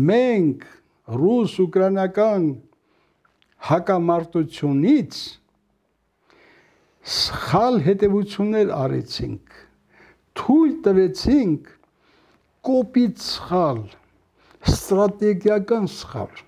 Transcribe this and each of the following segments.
մենք ռուս-ուկրաինական հակամարտությունից սխալ հետևություններ արեցինք, թույլ տվեցինք կոպիտ սխալ, ստրատեգիական սխալ։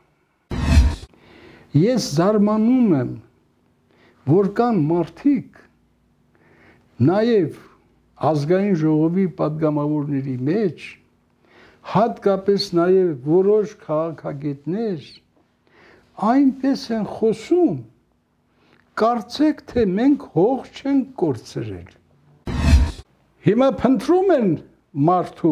Ես զարմանում եմ, որ կան մարդիկ, նաև ազգային ժողովի պատգամավորների մեջ, հատկապես նաև որոշ քաղաքագետներ, այնպես են խոսում, կարծեք, թե մենք հող չենք կորցրել։ Հիմա փնտրում են մարդու,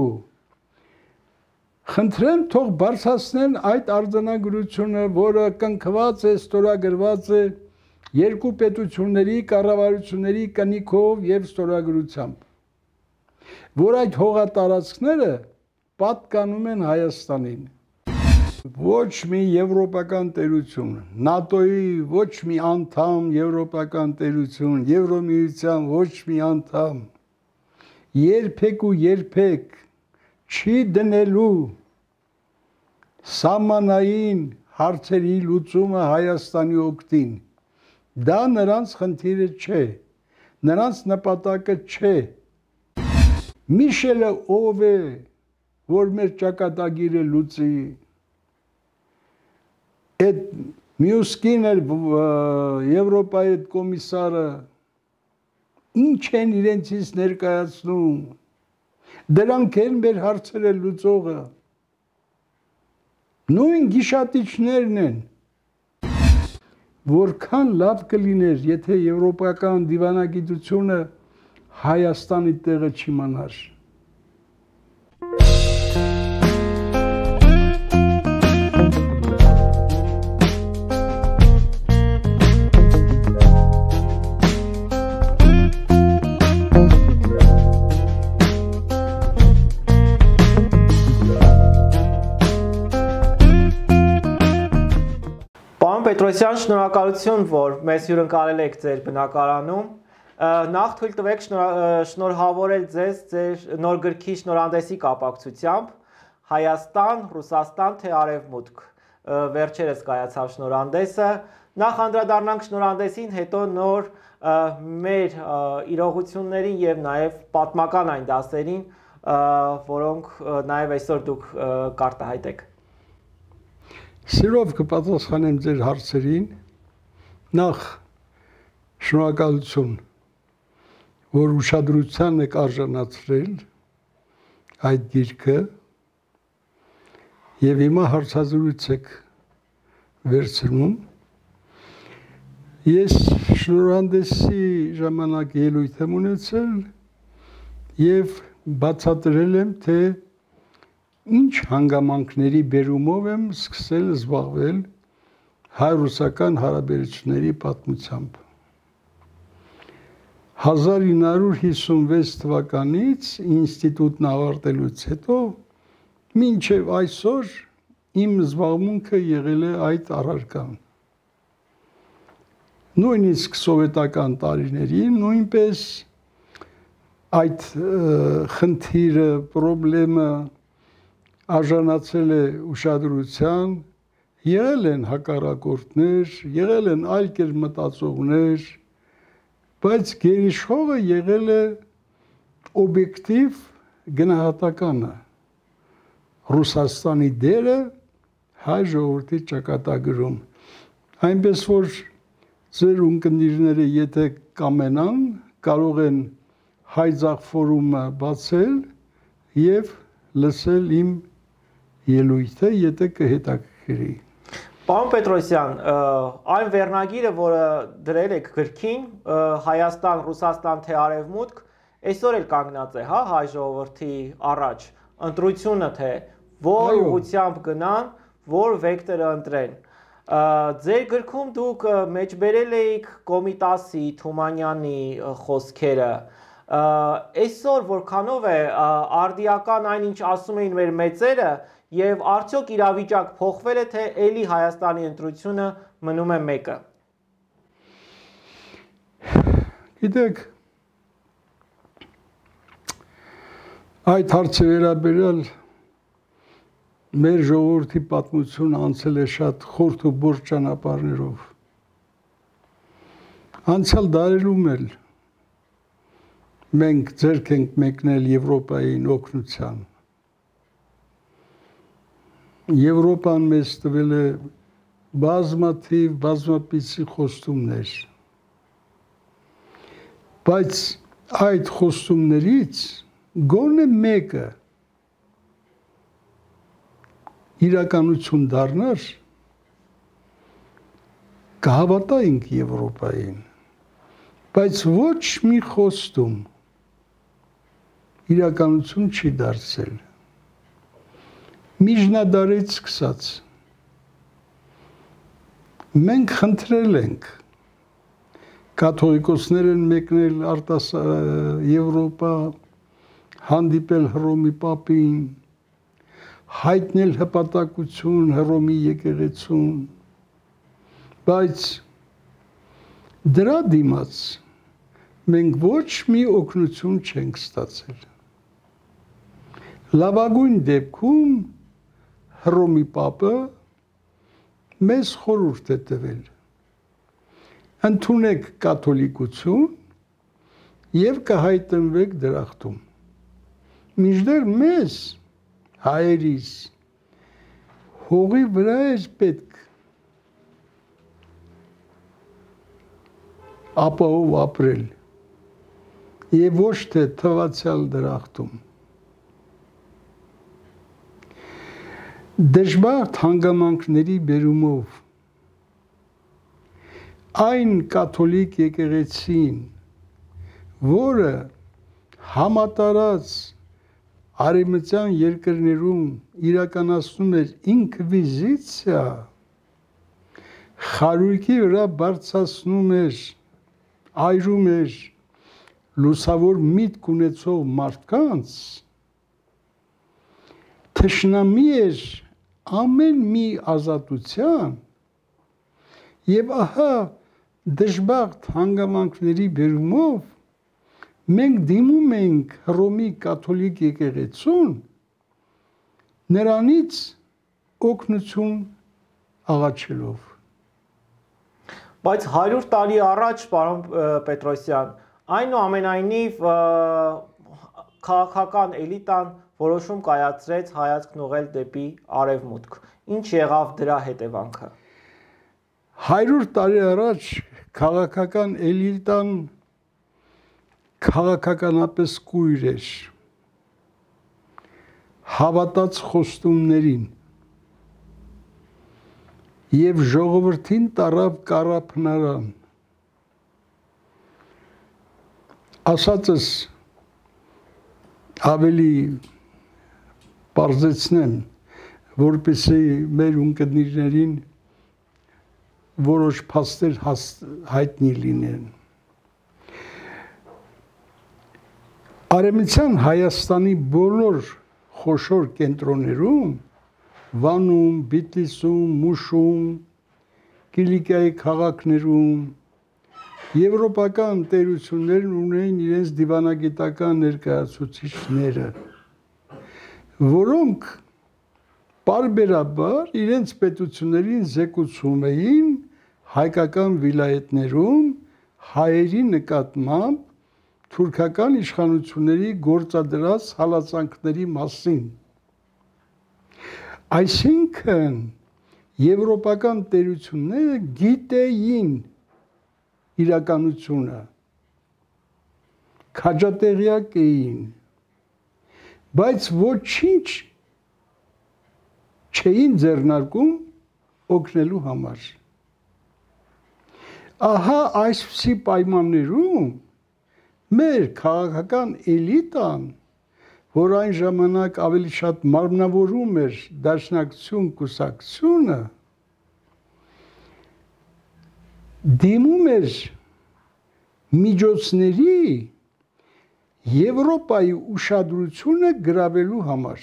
խնդրեմ թող բարձրացնեն այդ արձանագրությունը, որը կնքված է, ստորագրված է երկու պետությունների կառավարությունների կնիքով եւ ստորագրությամբ, որ այդ հողատարածքները պատկանում են Հայաստանին։ Ոչ մի եվրոպական տերություն, ՆԱՏՕ-ի ոչ մի անդամ եվրոպական տերություն, Եվրոմիության ոչ մի անդամ երբեք ու երբեք չի դնելու սահմանային հարցերի լուծումը Հայաստանի օգտին։ Դա նրանց խնդիրը չէ, նրանց նպատակը չէ։ Միշելը ով է, որ մեր ճակատագիրը լուծի։ Այդ մյուս կին էր Եվրոպայի այդ կոմիսարը, ինչ են իրենցից ներկայացնում, դրանք են մեր հարցերը լուծողը, նույն գիշատիչներն են, որքան լավ կլիներ, եթե եվրոպական դիվանագիտությունը Հայաստանի տեղը չիմանար։ Պետրոսյան, շնորհակալություն, որ մեզ հյուրընկալել եք ձեր բնակարանում։ Նախ թույլ տվեք շնորհավորել ձեզ ձեր նոր գրքի շնորհանդեսի կապակցությամբ Հայաստան, Ռուսաստան, թե Արևմուտք։ Վերջերս կայացավ շնորհանդեսը։ Նախ անդրադառնանք շնորհանդեսին, հետո նոր մեր իրողություններին եւ նաեւ պատմական այն դասերին, որոնք նաեւ այսօր դուք կարտահայտեք։ Սիրով կպատասխանեմ ձեր հարցերին, նախ շնորհակալություն, որ ուշադրության եք արժանացրել այդ գիրքը եւ հիմա հարցազրույց եք վերցնում։ Ես շնորհանդեսի ժամանակ ելույթ եմ ունեցել եւ բացատրել եմ, թե ինչ հանգամանքների բերումով եմ սկսել զբաղվել հայ-ռուսական հարաբերությունների պատմությամբ։ 1956 թվականից ինստիտուտն ավարտելուց հետո մինչև այսօր իմ զբաղմունքը եղել է այդ առարկան։ Նույնիսկ սովետական տարիներին նույնպես այդ խնդիրը, պրոբլեմը արժանացել է ուշադրության, եղել են հակառակորդներ, եղել են այլ կերպ մտածողներ, բայց գերիշխողը եղել է օբյեկտիվ գնահատականը, Ռուսաստանի դերը հայ ժողովրդի ճակատագրում։ Այնպես որ ձեր ունկնդիրները եթե կամենան, կարող են հայձախ ֆորումը բացել եւ լսել իմ ելույթը, եթե կհետաքրքրի։ Պարոն Պետրոսյան, այն վերնագիրը, որը դրել եք գրքին, Հայաստան, Ռուսաստան, թե Արևմուտք, այսօր էլ կանգնած է, հա, հայ ժողովրդի առաջ, ընտրությունը թե որ ուղղությամբ գնան, որ վեկտորը ընտրեն։ Ձեր գրքում դուք մեջբերել էիք Կոմիտասի, Թումանյանի խոսքերը։ Այսօր որքանով է արդիական այն, ինչ ասում էին մեր մեծերը, եւ արդյոք իրավիճակ փոխվել է, թե էլի Հայաստանի ընտրությունը մնում է մեկը։ Գիտեք, այդ հարցը վերաբերյալ մեր ժողովրդի պատմությունը անցել է շատ խորթ ու բորձ ճանապարհներով։ Անցյալ դարերում էլ մենք ձեռք ենք մեկնել Եվրոպային օգնության։ Եվրոպան մեզ տվել է բազմապիսի խոստումներ, բայց այդ խոստումներից գոնե մեկը իրականություն դառնար, կհավատայինք Եվրոպային, բայց ոչ մի խոստում իրականություն չի դարձել։ Միջնադարից սկսած մենք խնդրել ենք, կաթողիկոսներ են մեկնել Եվրոպա, հանդիպել Հռոմի պապին, հայտնել հպատակություն Հռոմի եկեղեցուն, բայց դրա դիմաց մենք ոչ մի օգնություն չենք ստացել։ Լավագույն դեպքում Հռոմի պապը մեզ խորհուրդ է տվել. ընդունեք կաթոլիկություն եւ կհայտնվեք դրախտում։ Մինչդեռ մեզ հայերիս հողի վրա էր պետք ապահով ապրել եւ ոչ թե թվացյալ դրախտում։ Դժբախտ հանգամանքների բերումով այն կաթոլիկ եկեղեցին, որը համատարած արևմտյան երկրներում իրականացնում էր ինկվիզիցիա, խարույկի վրա բարձրացնում էր, այրում էր լուսավոր միտք ունեցող մարդկանց, թշնամի էր ամեն մի ազատության եւ ահա դժբախտ հանգամանքների բերումով մենք դիմում ենք Հռոմի կաթոլիկ եկեղեցուն նրանից օգնություն աղաչելով։ Բայց 100 տարի առաջ, պարոն Պետրոսյան, այնուամենայնիվ քաղաքական էլիտան որոշում կայացրեց հայացքն ուղղել դեպի արևմուտք։ Ինչ եղավ դրա հետևանքը։ 100 տարի առաջ քաղաքական էլիտան քաղաքականապես կույր էր, հավատաց խոստումներին եւ ժողովրդին տարավ կառափնարան։ Ասածս ավելի պարզեցնեմ, որպեսզի մեր ունկնդիրներին որոշ փաստեր հայտնի լինեն։ Արևմտյան Հայաստանի բոլոր խոշոր կենտրոններում, Վանում, Բիթլիսում, Մուշում, Կիլիկիայի քաղաքներում եվրոպական տերություններն ունեն իրենց դիվանագիտական ներկայացուցիչները, որոնք պարբերաբար իրենց պետություններին զեկուցում էին հայկական վիլայետներում հայերի նկատմամբ թուրքական իշխանությունների գործադրած հալածանքների մասին։ Այսինքն եվրոպական տերությունները գիտեին իրականությունը, քաջատեղյակ էին, բայց ոչինչ չէին ձեռնարկում օգնելու համար։ Ահա այսպիսի պայմաններում մեր քաղաքական էլիտան, որ այն ժամանակ ավելի շատ մարմնավորում էր դաշնակցություն կուսակցությունը, դիմում էր միջոցների Եվրոպայի ուշադրությունը գրավելու համար։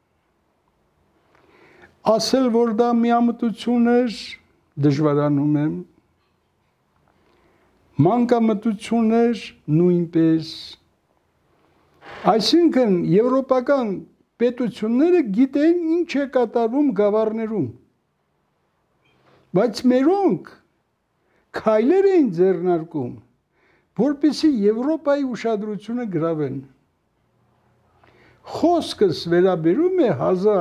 Ասել, որ դա միամտություն էր, դժվարանում եմ, մանկամտություն էր նույնպես։ Այսինքն եվրոպական պետությունները գիտեն ինչ է կատարվում գավառներում։ Բայց մերոնք քայլեր էին ձեռնարկում, որպեսզի Եվրոպայի ուշադրությունը գրավեն։ Խոսքս վերաբերում է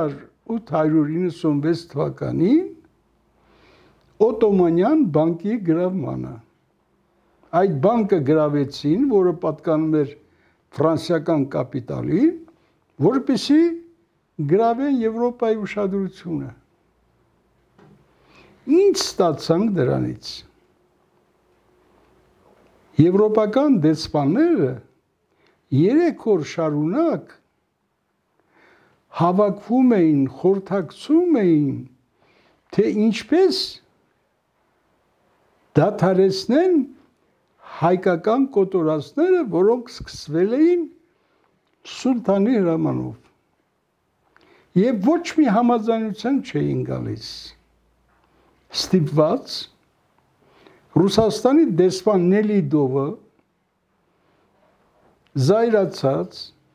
1896 թվականին Օտոմանյան բանկի գրավմանը։ Այդ բանկը գրավեցին, որը պատկանում էր ֆրանսիական կապիտալին, որպեսզի գրավեն Եվրոպայի ուշադրությունը։ Ինչ ստացանք դրանից։ Եվրոպական դեսպանները 3 օր շարունակ հավաքվում էին, խորհրդակցում էին, թե ինչպես դադարեցնեն հայկական կոտորածները, որոնք սկսվել էին սուլթանի հրամանով։ Եվ ոչ մի համաձայնության չէին գալիս։ Ստիպված Ռուսաստանի դեսպան Նելիդովը զայրացած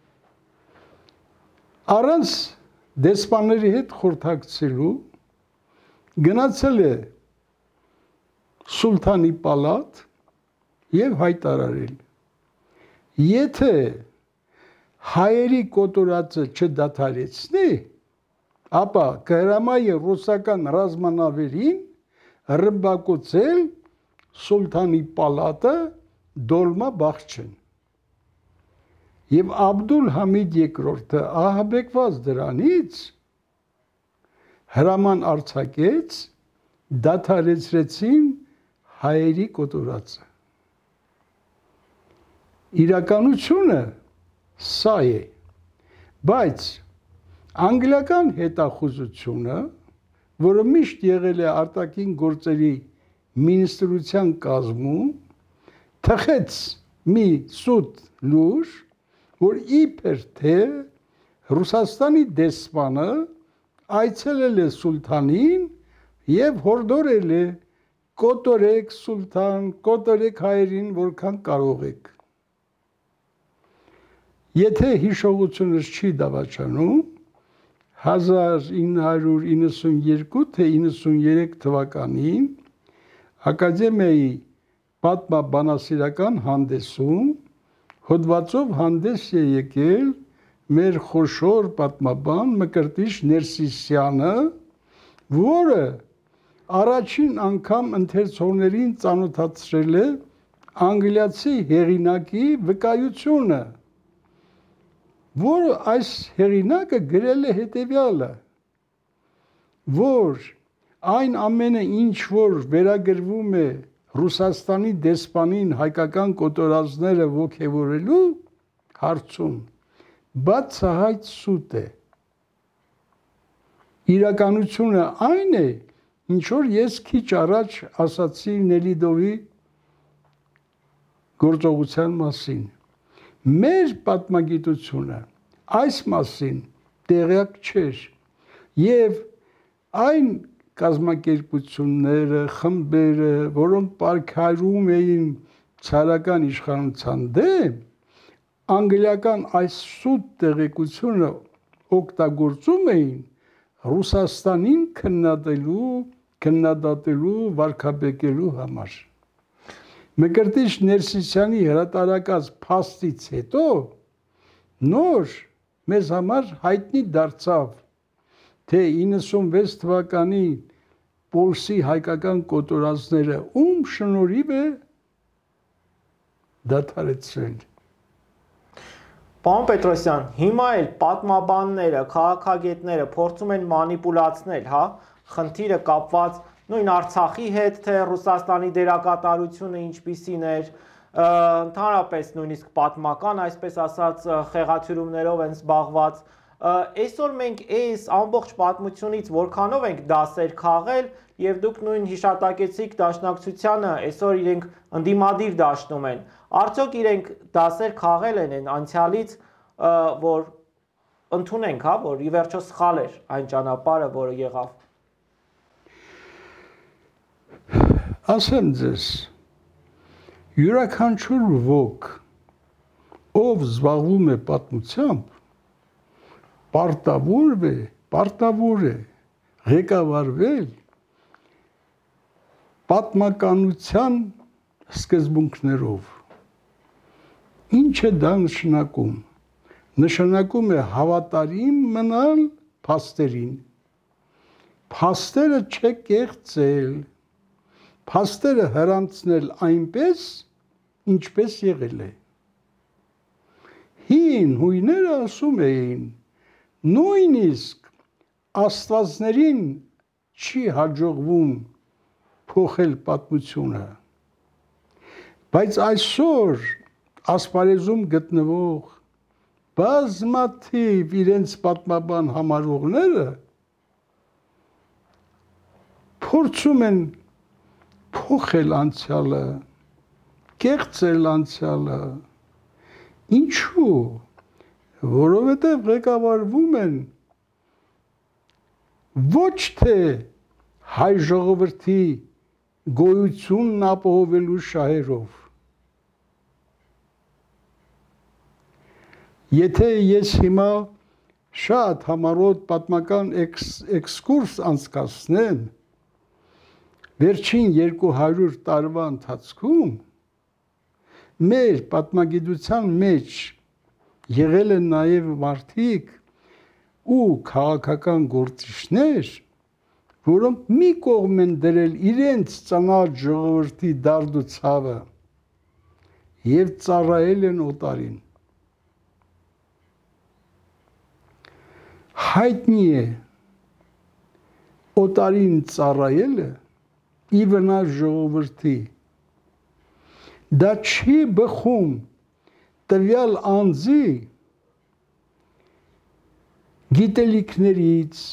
առանց դեսպանների հետ խորհրդակցելու գնացել է սուլթանի պալատ եւ հայտարարել. Եթե հայերի կոտորածը չդադարեցնի, ապա կհրամայե ռուսական ռազմանավերին ռմբակոծել սուլթանի պալատը դոլմա բախչեն։ Եվ Աբդուլ Համիդ II-ը ահաբեկված դրանից հրաման արձակեց, դադարեցրեցին հայերի կոտորածը։ Իրականությունը սա է, բայց անգլիական հետախուզությունը, որը միշտ եղել է արտաքին գործերի մինիստրության կազմում, թխեց մի սուտ լուր, որ իբր թե Ռուսաստանի դեսպանը այցելել է սուլթանին եւ հորդորել է կոտորեք սուլթան, կոտորեք հայերին, որքան կարող եք։ Եթե հիշողությունս չի դավաճանում, 1992 թե 93 թվականին Ակադեմիայի պատմաբանասիրական հանդեսում հոդվածով հանդես է եկել մեր խոշոր պատմաբան Մկրտիչ Ներսիսյանը, որը առաջին անգամ ընթերցողներին ծանոթացրել է անգլիացի հեղինակի վկայությունը, որ այս հեղինակը գրել է հետևյալը, որ այն ամենը, ինչ որ վերագրվում է Ռուսաստանի դեսպանին հայկական կոտորածները ոգևորելու հարցում, բացահայտ սուտ է։ Իրականությունը այն է, ինչ որ ես քիչ առաջ ասացի Նելիդովի գործողության մասին։ Մեր պատմագիտությունը այս մասին տեղյակ չէր եւ այն կազմակերպությունները, խմբերը, որոնք պարգևում էին ցարական իշխանության դեմ, անգլիական այս սուտ տեղեկությունը օգտագործում էին Ռուսաստանին քննադատելու, վարկաբեկելու համար։ Մկրտիչ Ներսիսյանի հրատարակած փաստից հետո նոր մեզ համար հայտնի դարձավ, թե 96 թվականի Պոլսի հայկական կոտորածները ում շնորհիվ է դադարեցրել։ Պարոն Պետրոսյան, հիմա էլ պատմաբանները, քաղաքագետները փորձում են մանիպուլացնել, հա, խնդիրը կապված նույն Արցախի հետ, թե Ռուսաստանի դերակատարությունը ինչպիսին էր, ընդհանրապես նույնիսկ պատմական, այսպես ասած, խեղաթյուրումներով են զբաղված։ Այսօր մենք այս ամբողջ պատմությունից որքանով ենք դասեր քաղել եւ դուք նույն հիշատակեցիք Դաշնակցությանը, այսօր իրենք ընդդիմադիր դաշնում են։ Արդյոք իրենք դասեր քաղել են անցյալից, որ ընդունենք, հա, որ ի վերջո սխալ էր այն ճանապարհը, որը եղավ։ Ասեմ ձեզ, յուրաքանչյուր ոք, ով զբաղվում է պատմությամբ, պարտավոր է ղեկավարվել պատմականության սկզբունքներով։ Ինչ է դա նշանակում։ Նշանակում է հավատարիմ մնալ փաստերին։ Փաստերը չկեղծել, փաստերը հրանցնել այնպես, ինչպես եղել է։ Հին հույները ասում էին, նույնիսկ աստվածներին չի հաջողվում փոխել պատմությունը։ Բայց այսօր ասպարեզում գտնվող բազմաթիվ իրենց պատմաբան համարողները փորձում են փոխել անցյալը, կեղծել անցյալը։ Ինչու՞։ Որովհետև ղեկավարվում են ոչ թե հայ ժողովրդի գոյությունն ապահովելու շահերով։ Եթե ես հիմա շատ համառոտ պատմական էքսկուրս անցկացնեմ վերջին 200 տարվա ընթացքում, մեր պատմագիտության մեջ եղել են նաև մարդիկ ու քաղաքական գործիչներ, որոնք մի կողմ են դրել իրենց ծանոթ ժողովրդի դարդ ու ցավը և ծառայել են օտարին։ Հայտնի է օտարին ծառայելը ի վնաս ժողովրդի։ Դա չի բխում տվյալ անձի գիտելիքներից,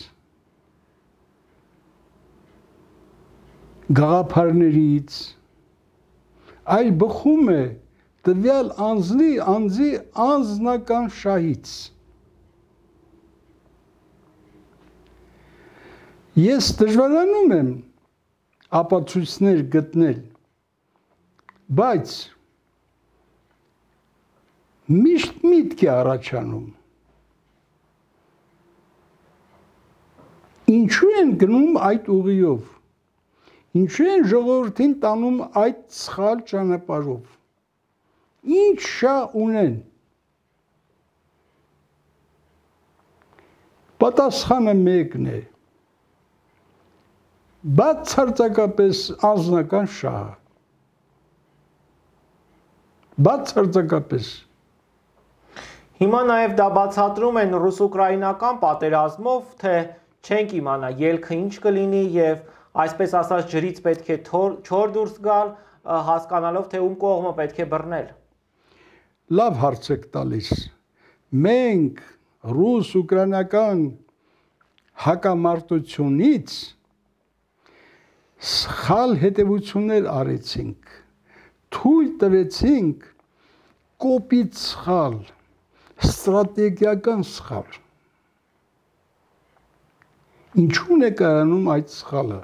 գաղափարներից, այլ բխում է տվյալ անձի անձնական շահից։ Ես դժվարանում եմ ապացույցներ գտնել, բայց միշտ միտք է առաջանում։ Ինչու են գնում այդ ուղիով։ Ինչու են ժողովրդին տանում այդ սխալ ճանապարհով։ Ինչ շահ ունեն։ Պատասխանը մեկն է։ Բացարձակապես անձնական շահ։ Բացարձակապես։ Հիմա նաև դա բացատրում են ռուս-ուկրաինական պատերազմով, թե չենք իմանա ելքը ինչ կլինի եւ այսպես ասած ջրից պետք է չոր դուրս գալ, հասկանալով թե ում կողմը պետք է բռնել։ Լավ հարց եք տալիս։ Մենք ռուս-ուկրաինական հակամարտությունից սխալ հետևություններ արեցինք, թույլ տվեցինք կոպիտ սխալ, ստրատեգիական սխալ։ Ինչու՞ն է կայանում այդ սխալը։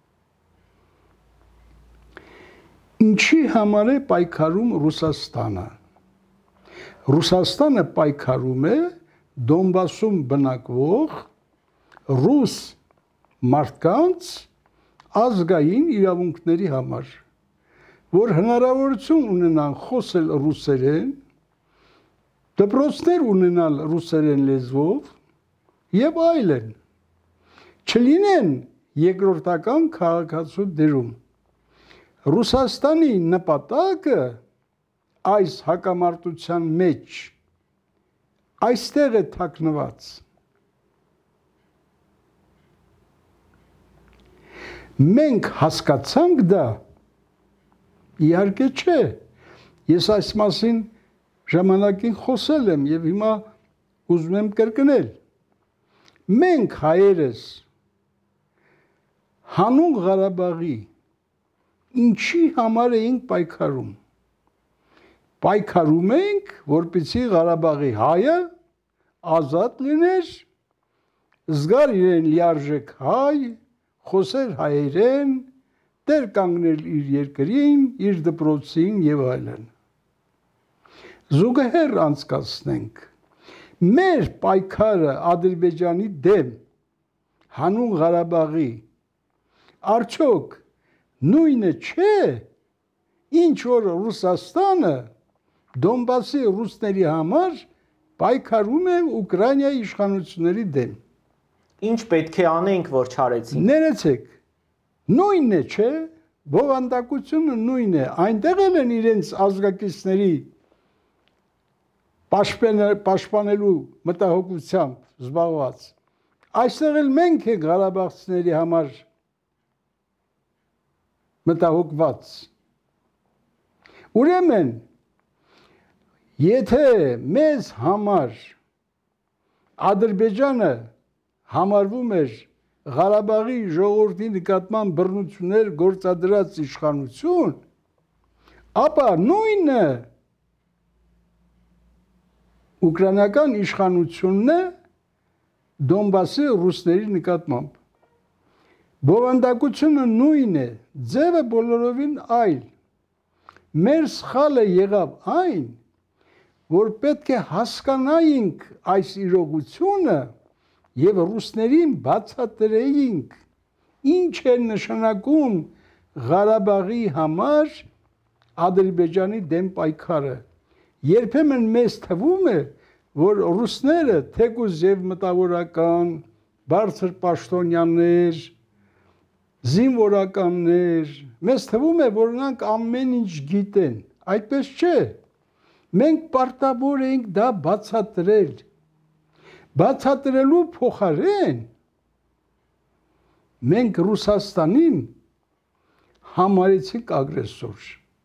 Ինչի համար է պայքարում Ռուսաստանը։ Ռուսաստանը պայքարում է Դոնբասում բնակվող ռուս մարդկանց ազգային իրավունքների համար, որ հնարավորություն ունենան խոսել ռուսերեն, դպրոցներ ունենալ ռուսերեն լեզվով եւ այլն, չլինեն երկրորդական քաղաքացու դերում։ Ռուսաստանի նպատակը այս հակամարտության մեջ այստեղ է թաքնված։ Մենք հասկացանք դա, իհարկե չէ, ես այս մասին ժամանակին խոսել եմ և հիմա ուզում եմ կրկնել։ Մենք հայերս հանուն Ղարաբաղի ինչի համար էինք պայքարում։ Պայքարում ենք, որպեսզի Ղարաբաղի հայը ազատ լիներ, զգար իրեն լիարժեք հայ, խոսեր հայերեն, դեր կանգնել իր երկրին, իր դպրոցին և այլն։ Զուգահեռ անցկացնենք, մեր պայքարը Ադրբեջանի դեմ հանուն Ղարաբաղի արդյոք նույնը չէ, ինչ որ Ռուսաստանը Դոնբասի ռուսների համար պայքարում է Ուկրաինայի իշխանությունների դեմ։ Ինչ պետք է անենք, որ չարեցին։ Ներեցեք, նույնն է, չէ, բովանդակությունը նույնն է, այնտեղ են իրենց ազգակիցների պաշտպանելու մտահոգությամբ զբաղված։ Այստեղ էլ մենք ենք ղարաբաղցիների համար մտահոգված։ Ուրեմն, եթե մեզ համար Ադրբեջանը համարվում էր Ղարաբաղի ժողովրդի նկատմամբ բռնություններ գործադրած իշխանություն, ապա նույնը ուկրաինական իշխանությունն է Դոնբասի ռուսների նկատմամբ։ Բովանդակությունը նույն է, ձևը բոլորովին այլ։ Մեր սխալը եղավ այն, որ պետք է հասկանայինք այս իրողությունը եւ ռուսներին բացատրեինք, ինչ է նշանակում Ղարաբաղի համար Ադրբեջանի դեմ պայքարը։ Երբեմն մեզ թվում է, որ ռուսները թեկուզ եւ մտավորական, բարձր պաշտոնյաներ, զինվորականներ, մեզ թվում է, որ նրանք ամեն ինչ գիտեն, այդպես չէ։ Մենք պարտավոր ենք դա բացատրել։ Բացատրելու փոխարեն մենք Ռուսաստանին համարեցինք ագրեսոր։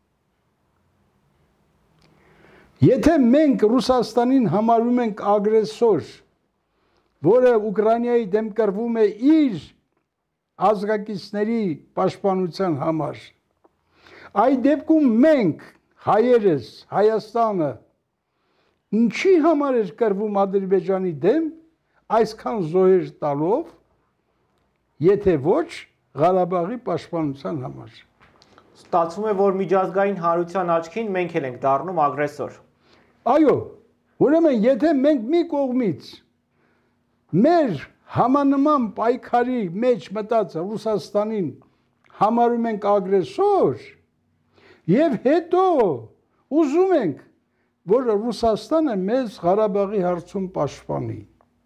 Եթե մենք Ռուսաստանին համարում ենք ագրեսոր, որը Ուկրաինայի դեմ կռվում է իր ազգակիցների պաշտպանության համար, այդ դեպքում մենք, հայերս, Հայաստանը, ինչի համար էր կռվում Ադրբեջանի դեմ, այսքան զոհեր տալով, եթե ոչ Ղարաբաղի պաշտպանության համար։ Ստացվում է, որ միջազգային հանրության աչքին մենք էլ ենք դառնում ագրեսոր։ Այո, ուրեմն եթե մենք մի կողմից մեր համանման պայքարի մեջ մտած Ռուսաստանին համարում ենք ագրեսոր, եւ հետո ուզում ենք, որ Ռուսաստանը մեզ Ղարաբաղի հարցում պաշտպանի։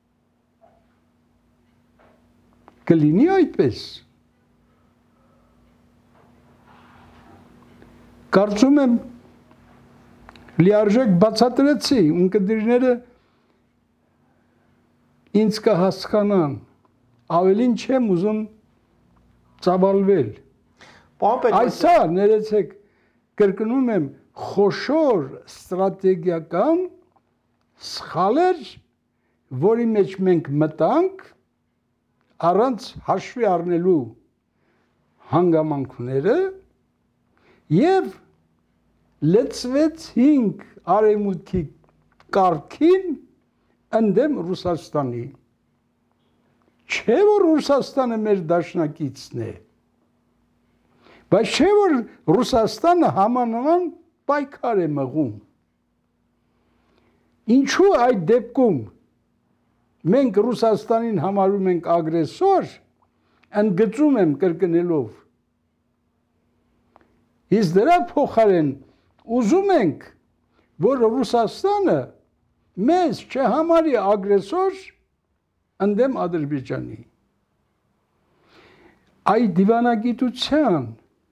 Կլինի այդպես։ Կարծում եմ լիարժեք բացատրեցի, ունկնդիրները ինձ կհասկանան, ավելին չեմ ուզում ծավալվել։ Այսա, ներեցեք, կրկնում եմ, խոշոր ստրատեգիական սխալ էր, որի մեջ մենք մտանք առանց հաշվի առնելու հանգամանքները եւ լծվեցինք արևմուտքի կարգին ընդդեմ Ռուսաստանի։ Չէ որ Ռուսաստանը մեր դաշնակիցն է, բայց չէ որ Ռուսաստանը համանման պայքար է մղում։ Ինչու այդ դեպքում մենք Ռուսաստանին համարում ենք ագրեսոր, ընդգծում եմ կրկնելով, իսկ դրա փոխարեն ուզում ենք, որ Ռուսաստանը մեզ չհամարի ագրեսոր ընդդեմ Ադրբեջանի։ Այդ դիվանագիտության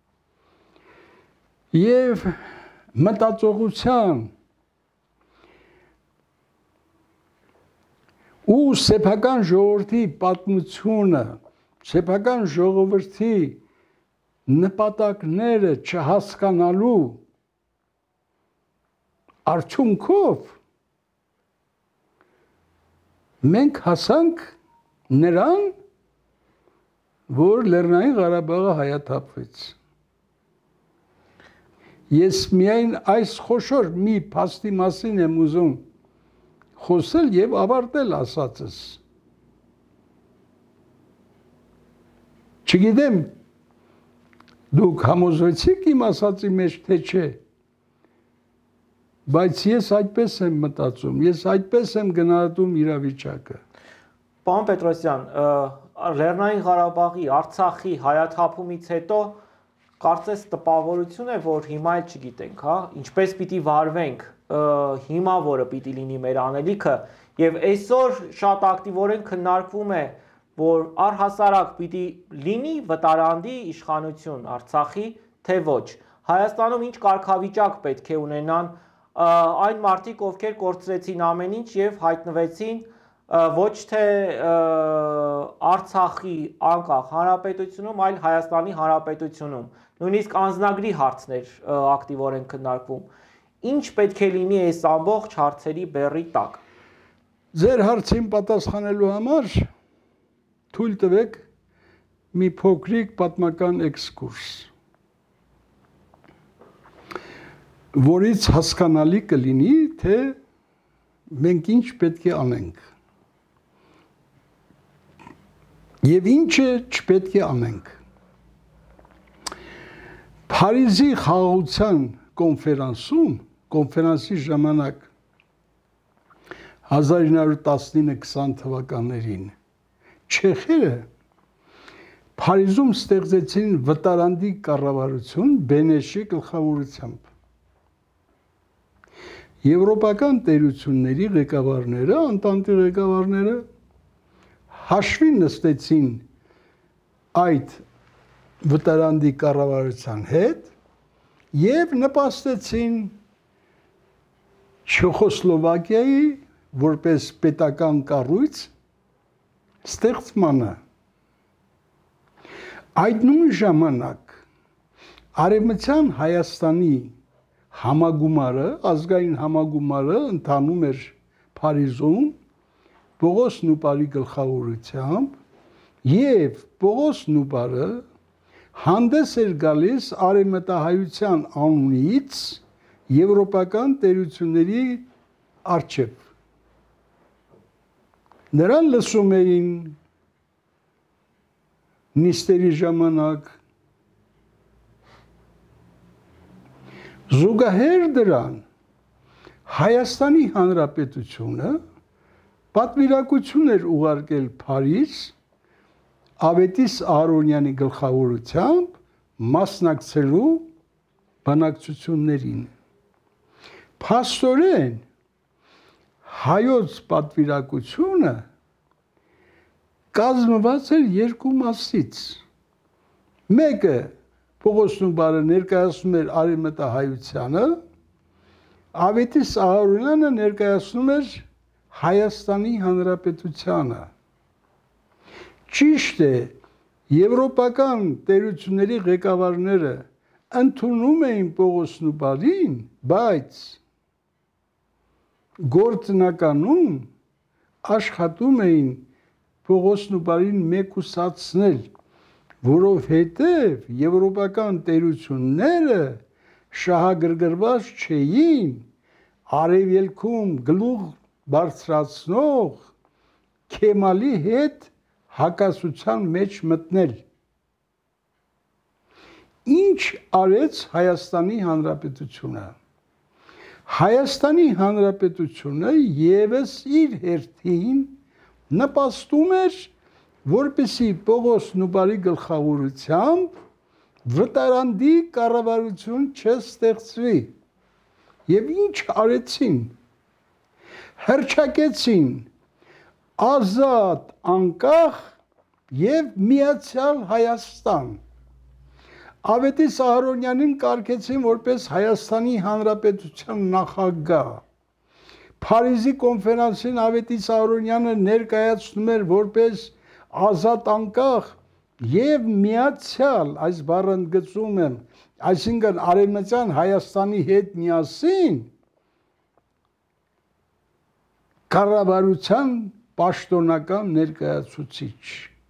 եւ մտածողության ու սեփական ժողովրդի պատմությունը, սեփական ժողովրդի նպատակները չհասկանալու արդյունքով մենք հասանք նրան, որ Լեռնային Ղարաբաղը հայաթափվեց։ Ես միայն այս խոշոր մի փաստի մասին եմ ուզում խոսել եւ ավարտել ասածս։ Չգիտեմ, դուք համոզվեցիք իմ ասածի մեջ, թե չէ, Բայց ես այդպես եմ մտածում, ես այդպես եմ գնահատում իրավիճակը։ Պարոն Պետրոսյան, Լեռնային Ղարաբաղի, Արցախի հայաթափումից հետո կարծես տպավորություն է, որ հիմա էլ չգիտենք, հա, ինչպես պիտի վարվենք, հիմա որը պիտի լինի մեր անելիքը, եւ այսօր շատ ակտիվորեն քննարկվում է, որ առհասարակ պիտի լինի վտարանդի իշխանություն Արցախի, թե ոչ։ Հայաստանում ինչ կարգավիճակ պետք է ունենան այն մարդիկ, ովքեր կորցրեցին ամեն ինչ եւ հայտնվեցին ոչ թե Արցախի անկախ հանրապետությունում, այլ Հայաստանի հանրապետությունում։ Նույնիսկ անձնագրի հարցներ ակտիվորեն քննարկվում։ Ինչ պետք է լինի այս ամբողջ հարցերի բեռի տակ։ Ձեր հարցին պատասխանելու համար թույլ տվեք մի փոքրիկ պատմական էքսկուրս, որից հասկանալի կլինի, թե մենք ինչ պետք է անենք եւ ինչը չպետք է անենք։ Փարիզի խաղաղության կոնֆերանսի ժամանակ 1919-20 թվականներին չեխերը Փարիզում ստեղծեցին վտարանդի կառավարություն Բենեշի գլխավորությամբ։ Եվրոպական տերությունների ղեկավարները, Անտանտի ղեկավարները հաշվի նստեցին այդ վտարանդի կառավարության հետ եւ նպաստեցին Չեխոսլովակիայի որպես պետական կառույց ստեղծմանը։ Այդ նույն ժամանակ Արևմտյան Հայաստանի համագումարը, ազգային համագումարը ընթանում էր Փարիզում Պողոս Նուպարի գլխավորությամբ եւ Պողոս Նուպարը հանդես էր գալիս արևմտահայության անունից եվրոպական տերությունների առջև։ Նրան լսում էին նիստերի ժամանակ զուգահեռ դրան Հայաստանի Հանրապետությունը պատվիրակություն էր ուղարկել Փարիզ Ավետիս Ահարոնյանի գլխավորությամբ մասնակցելու բանակցություններին։ Փաստորեն հայոց պատվիրակությունը կազմված էր երկու մասից։ Մեկը Պողոս Նուպարը ներկայացնում էր արևմտահայությանը, Ավետիս Ահարոնյանը ներկայացնում էր Հայաստանի Հանրապետությանը։ Ճիշտ է, եվրոպական տերությունների ղեկավարները ընդունում էին Պողոս Նուպարին, բայց գործնականում աշխատում էին Պողոս Նուպարին մեկուսացնել, որովհետև եվրոպական տերությունները շահագրգռված չէին արևելքում գլուխ բարձրացնող Քեմալի հետ հակասության մեջ մտնել։ Ինչ արեց Հայաստանի Հանրապետությունը։ Հայաստանի Հանրապետությունը ևս իր հերթին նպաստում էր, որպեսզի Պողոս Նուպարի գլխավորությամբ վտարանդի կառավարություն չստեղծվի։ Եվ ինչ արեցին։ Հռչակեցին ազատ, անկախ եւ միացյալ Հայաստան։ Ավետիս Ահարոնյանին կարգեցին որպես Հայաստանի Հանրապետության նախագահ։ Փարիզի կոնֆերանսին Ավետիս Ահարոնյանը ներկայացնում էր որպես ազատ, անկախ եւ միացյալ, այս բառը ընդգծում եմ, այսինքն Արևմտյան Հայաստանի հետ միասին կառավարության պաշտոնական ներկայացուցիչ։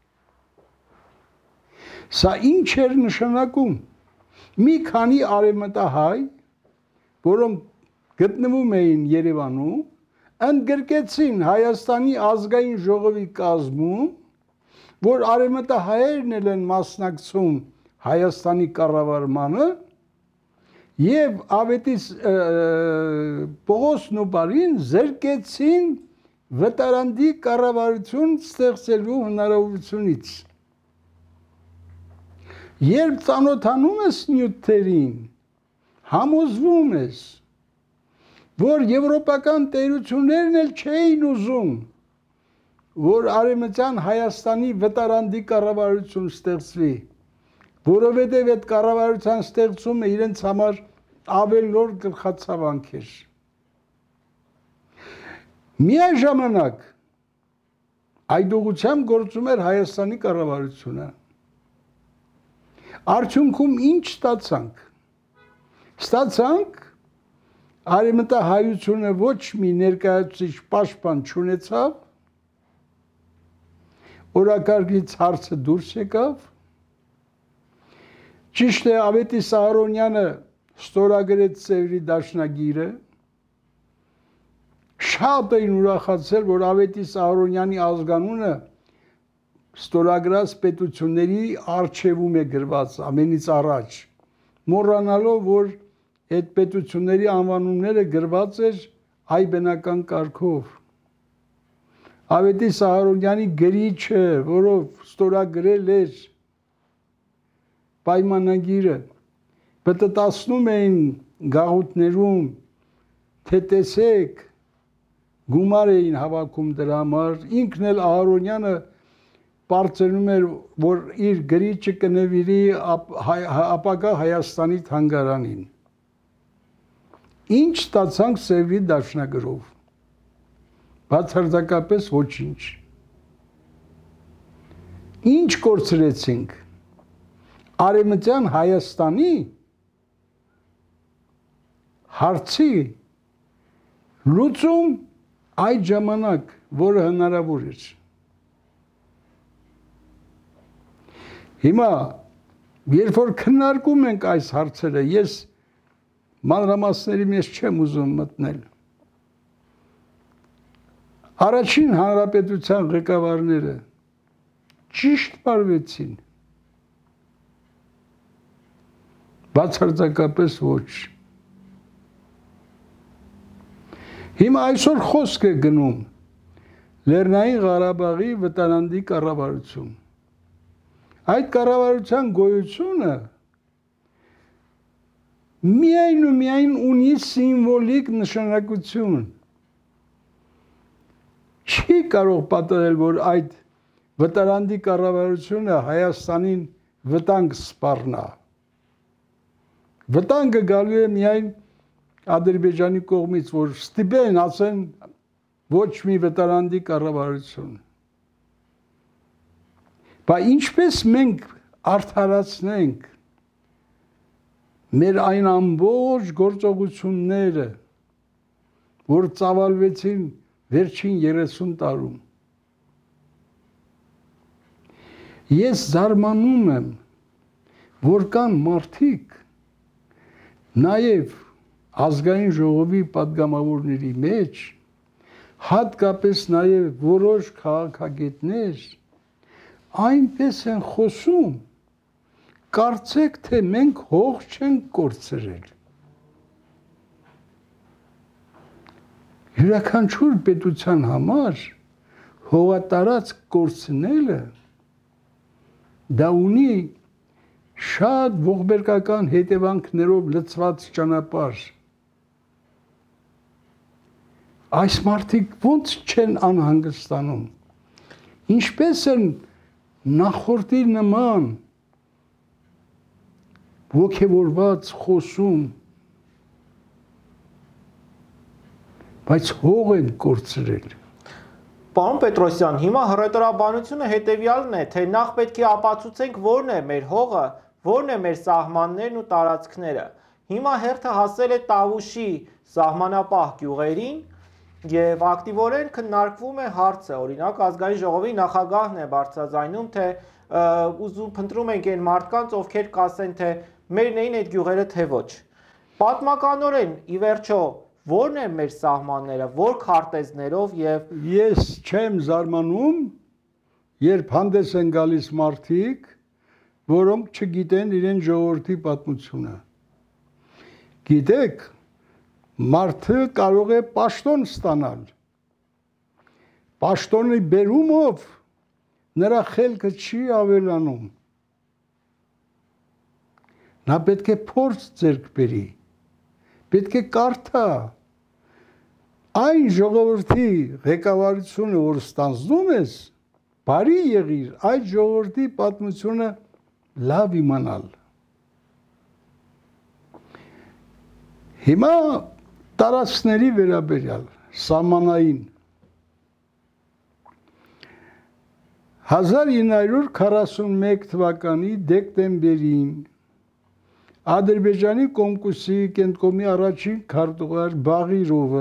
Սա ինչ էր նշանակում։ Մի քանի արևմտահայ, որոնք գտնվում էին Երևանում, ընդգրկեցին Հայաստանի ազգային ժողովի կազմում, որ արևմտահայերն են մասնակցում Հայաստանի կառավարմանը Եվ ավետիս Պողոսն ու Բարին զրկեցին վտարանդի կառավարություն ստեղծելու հնարավորությունից։ Երբ ծանոթանում ես նյութերին, համոզվում ես, որ եվրոպական տերություններն էլ չէին ուզում, որ Արևմտյան Հայաստանի վտարանդի կառավարություն ստեղծվի, որովհետև այդ կառավարության ստեղծումը իրենց համար ավելորդ գլխացավանք էր։ Միաժամանակ այդ ուղղությամբ գործում էր Հայաստանի կառավարությունը։ Արդյունքում ինչ ստացանք։ Ստացանք արևմտահայությունը ոչ մի ներկայացուցիչ պաշտպան չունեցավ, օրակարգից հարցը դուրս եկավ։ Ճիշտ է, Ավետիս Ահարոնյանը ստորագրեց Սևրի դաշնագիրը, շատ էին ուրախացել, որ Ավետիս Ահարոնյանի ազգանունը ստորագրած պետությունների առջևում է գրված ամենից առաջ, մոռանալով, որ այդ պետությունների անվանումները գրված էր այ բնական կարգով։ Ավետիս Ահարոնյանի գրիչը, որով ստորագրել էր պայմանագիրը, պտտացնում էին գաղութներում, թե տեսեք, գումար էին հավաքում դրա համար, ինքն էլ Ահարոնյանը պարծենում էր, որ իր գրիչը կնվիրի ապագա Հայաստանի թանգարանին։ Ինչ ստացանք Սևրի դաշնագրով, բացարձակապես ոչինչ։ Ինչ կորցրեցինք, Արևմտյան Հայաստանի հարցի լուծում այդ ժամանակ, որը հնարավոր էր։ Հիմա, երբ որ քննարկում ենք այս հարցերը, ես մանրամասների մեջ չեմ ուզում մտնել։ Առաջին հանրապետության ղեկավարները ճիշտ պարվեցին, բացարձակապես ոչ։ Հիմա այսօր խոսք է գնում Լեռնային Ղարաբաղի վտարանդի կառավարություն։ Այդ կառավարության գոյությունը միայն ու միայն ունի սիմվոլիկ նշանակություն։ Չի կարող պատահել, որ այդ վտարանդի կառավարությունը Հայաստանին վտանգ սպառնա։ Վտանգը գալու է միայն Ադրբեջանի կողմից, որ ստիպեն ասեն ոչ մի վտարանդի կառավարություն։ Բայց ինչպես մենք արդարացնենք մեր այն ամբողջ գործողությունները, որ ծավալվեցին վերջին 30 տարում։ Ես զարմանում եմ, որ կան մարդիկ, նաև ազգային ժողովի պատգամավորների մեջ, հատկապես նաև որոշ քաղաքագետներ, այնպես են խոսում, կարծեք, թե մենք հող չենք կորցրել։ Յուրաքանչյուր պետության համար հողատարած կորցնելը դա ունի շատ ողբերգական հետևանքներով լցված ճանապարհ։ Այս մարդիկ ոնց չեն անհանգստանում, ինչպես են նախորդի նման ոգևորված խոսում, բայց հող են կորցրել։ Պարոն Պետրոսյան, հիմա հռետորաբանությունը հետևյալն է, թե նախ պետք է ապացուցենք որն է մեր հողը, որն է մեր սահմաններն ու տարածքները։ Հիմա հերթը հասել է Տավուշի սահմանապահ գյուղերին եւ ակտիվորեն քննարկվում է հարցը, օրինակ ազգային ժողովի նախագահն է բարձրաձայնում, թե փնտրում ենք այն մարդկանց, ովքեր կասեն, թե մերն էին այդ գյուղերը, թե ոչ։ Պատմականորեն, ի վերջո, որն է մեր սահմանները, որ քարտեզներով եւ ես չեմ զարմանում, երբ հանդես են գալիս մարդիկ, որոնք չգիտեն իրեն ժողովրդի պատմությունը։ Գիտեք, մարդը կարող է պաշտոն ստանալ։ Պաշտոնի բերումով նրա խելքը չի ավելանում։ Նա պետք է փորձ ձեռք բերի, պետք է կարդա։ Այն ժողովրդի ղեկավարությունը, որ ստանձնում ես, բարի եղիր այդ ժողովրդի պատմությունը լավ իմանալ։ Հիմա տարածքների վերաբերյալ սահմանային 1941 թվականի դեկտեմբերին Ադրբեջանի Կոմկուսի կենտկոմի առաջին քարտուղար Բաղիրովը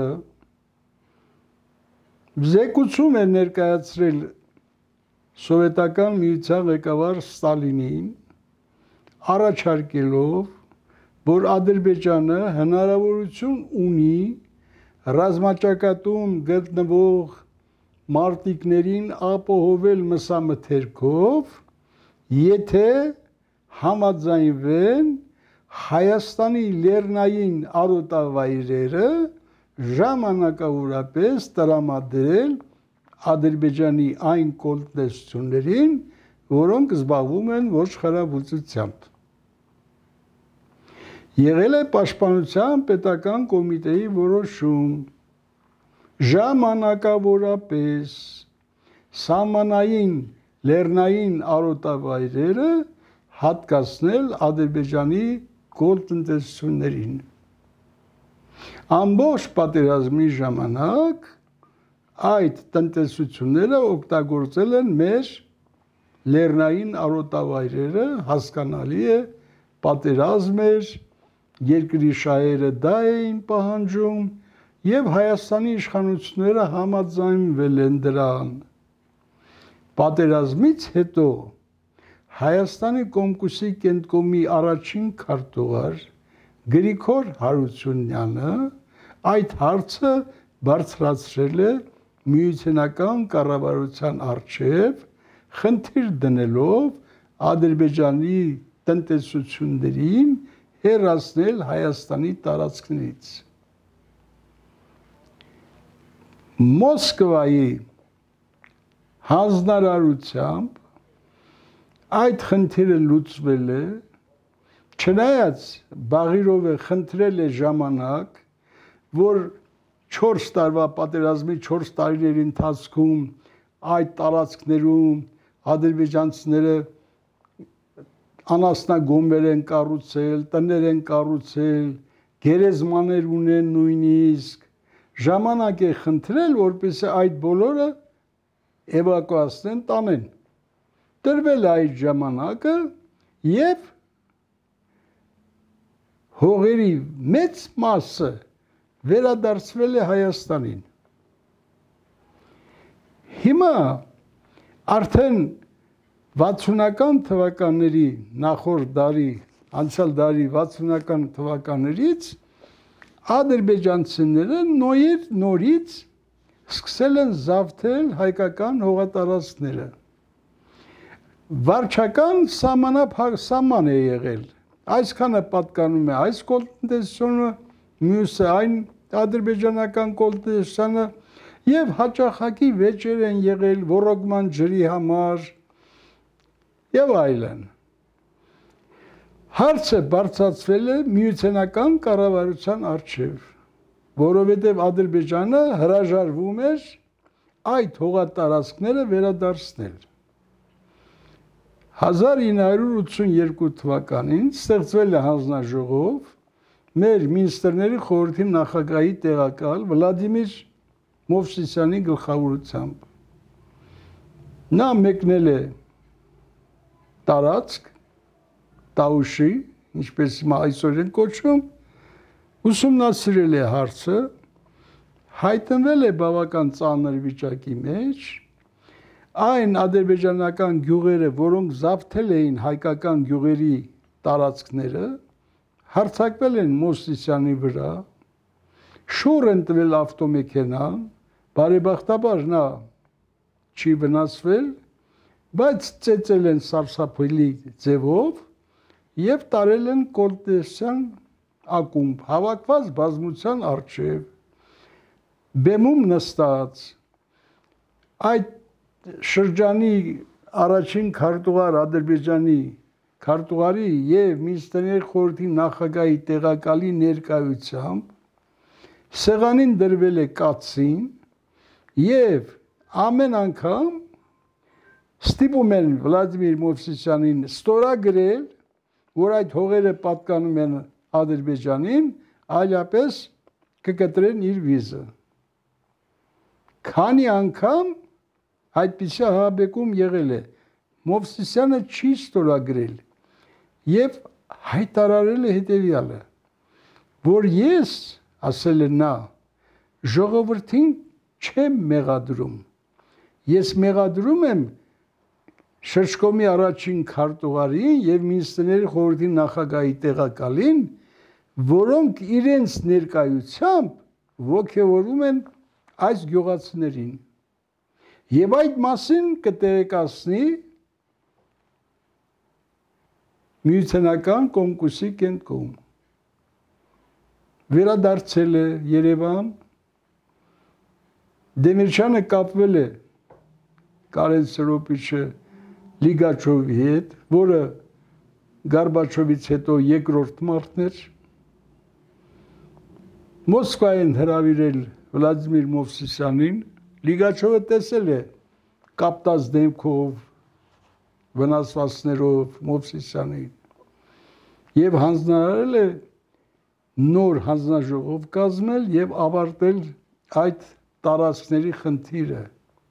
զեկուցում է ներկայացրել Սովետական միության ղեկավար Ստալինին, առաջարկելով, որ Ադրբեջանը հնարավորություն ունի ռազմաճակատում գտնվող մարտիկներին ապահովել մսամթերքով, եթե համաձայնվեն Հայաստանի լեռնային արոտավայրերը ժամանակավորապես տրամադրել Ադրբեջանի այն կոլտնեցություններին, որոնք զբաղվում են ոչխարաբուծությամբ։ Եղել է Պաշտպանության պետական կոմիտեի որոշում ժամանակավորապես սահմանային լեռնային արոտավայրերը հատկացնել Ադրբեջանի կոլտնեցություններին։ Ամբողջ պատերազմի ժամանակ այդ տնտեսությունները օգտագործել են մեր լեռնային արոտավայրերը, հասկանալի է, պատերազմ էր, երկրի շահերը դա էին պահանջում եւ Հայաստանի իշխանությունները համաձայնվել են դրան։ Պատերազմից հետո Հայաստանի Կոմկուսի կենտկոմի առաջին քարտուղար Գրիգոր Հարությունյանը այդ հարցը բարձրացրել է միութենական կառավարության առջև, խնդիր դնելով Ադրբեջանի տնտեսություններին հեռացնել Հայաստանի տարածքներից։ Մոսկվայի հանձնարարությամբ այդ խնդիրը լուծվել է, չնայած Բաղիրովը խնդրել է ժամանակ, որ 4 տարվա պատերազմի 4 տարիների ընթացքում այդ տարածքներում ադրբեջանցիները անասնագոմեր են կառուցել, տներ են կառուցել, գերեզմաներ ունեն նույնիսկ, ժամանակ է խնդրել, որպեսզի այդ բոլորը էվակուացնեն, տանեն։ Տրվել է այդ ժամանակը եւ հողերի մեծ մասը վերադարձվել է Հայաստանին։ Հիմա արդեն 60-ական թվականների նախորդ դարի, անցյալ դարի 60-ական թվականներից ադրբեջանցիները նորից սկսել են զավթել հայկական հողատարածքները։ Վարչական սահման է եղել։ Այսքանը պատկանում է այս կոլտնեցությունը, մյուսը այն ադրբեջանական կոլտնեցությանը եւ հաճախակի վեճեր են եղել ոռոգման ջրի համար եւ այլն։ Հարցը բարձրացվել է միութենական կառավարության առջև, որովհետեւ Ադրբեջանը հրաժարվում էր այդ հողատարածքները վերադարձնել։ 1982 թվականին ստեղծվել է հանձնաժողով մեր մինիստրների խորհրդի նախագահի տեղակալ Վլադիմիր Մովսիսյանի գլխավորությամբ։ Նա մեկնել է տարածք, Տաուշի, ինչպես այսօր են կոչում, ուսումնասիրել է հարցը, հայտնվել է բավական ծանր վիճակի մեջ, այն ադրբեջանական գյուղերը, որոնք զավթել էին հայկական գյուղերի տարածքները, հարձակվել են Մովսիսյանի վրա, շուռ են տվել ավտոմեքենան, բարեբախտաբար նա չի վնասվել, բայց ծեծել են սարսափելի ձևով եւ տարել են կոլտնեցության ակումբ հավաքված բազմության առջև բեմում նստած այդ շրջանի առաջին քարտուղար Ադրբեջանի քարտուղարի եւ Միኒստրների խորհրդի նախագահի տեղակալի ներկայությամբ սեղանին դրվել է կացին եւ ամեն անգամ ստիպում են Վլադիմիր Մովսիսյանին ստորագրել, որ այդ հողերը պատկանում են Ադրբեջանին, այլապես կկտրեն իր վիզը։ Քանի անգամ այդպիսի ահաբեկում եղել է, Մովսիսյանը չի ստորագրել եւ հայտարարել է հետեւյալը, որ ես, ասել է նա, ժողովրդին չեմ մեղադրում, ես մեղադրում եմ Շրջկոմի առաջին քարտուղարին եւ Միኒստրների խորհրդի նախագահի տեղակալին, որոնք իրենց ներկայությամբ ոգևորում են այս գյուղացիներին։ Եվ այդ մասին կտեղեկացնի Միութենական կոմկուսի կենտրոնում։ Վերադարձել է Երևան, Դեմիրճյանը կապվել է Կարեն Սրոպիչը Լիգաչովի հետ, որը Գորբաչովից հետո երկրորդ մարդն էր, Մոսկվայեն հրավիրել Վլադիմիր Մովսիսյանին, Լիգաչովը տեսել է կապտած դեմքով, վնասվածքներով Մովսիսյանին եւ հանձնարարել է նոր հանձնաժողով կազմել եւ ավարտել այդ տարածքների խնդիրը։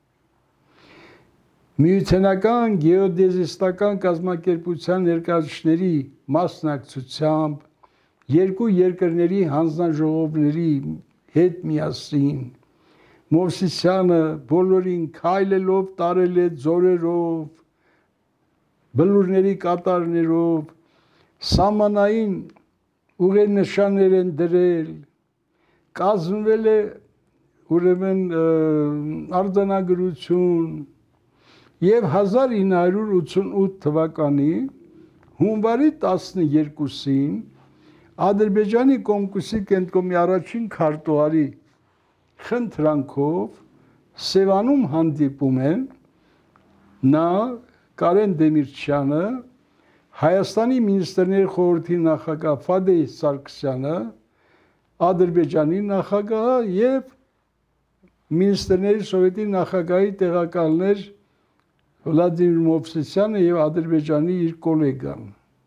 Միութենական գեոդեզիստական կազմակերպության ներկայացուցիչների մասնակցությամբ երկու երկրների հանձնաժողովների հետ միասին Մովսիսյանը բոլորին քայլելով տարել է ձորերով, բլուրների կատարներով, սահմանային ուղենշաններ են դրել, կազմվել է ուրեմն արձանագրություն եւ 1988 թվականի հունվարի 12-ին Ադրբեջանի կոմկուսի կենտրոնի առաջին քարտուղարի խնդրանքով Սևանում հանդիպում են նա Կարեն Դեմիրճյանը, Հայաստանի Միኒստրների խորհրդի նախագահ Ֆադեյ Սարգսյանը, Ադրբեջանի նախագահը եւ Միኒստրների սովետի նախագահի տեղակալներ Վլադիմիր Մովսիսյանը եւ Ադրբեջանի իր գոլեգան։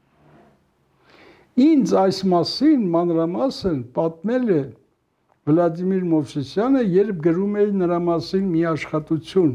Ինձ այս մասին մանրամասն պատմել է Վլադիմիր Մովսիսյանը, երբ գրում էր նրա մասին մի աշխատություն։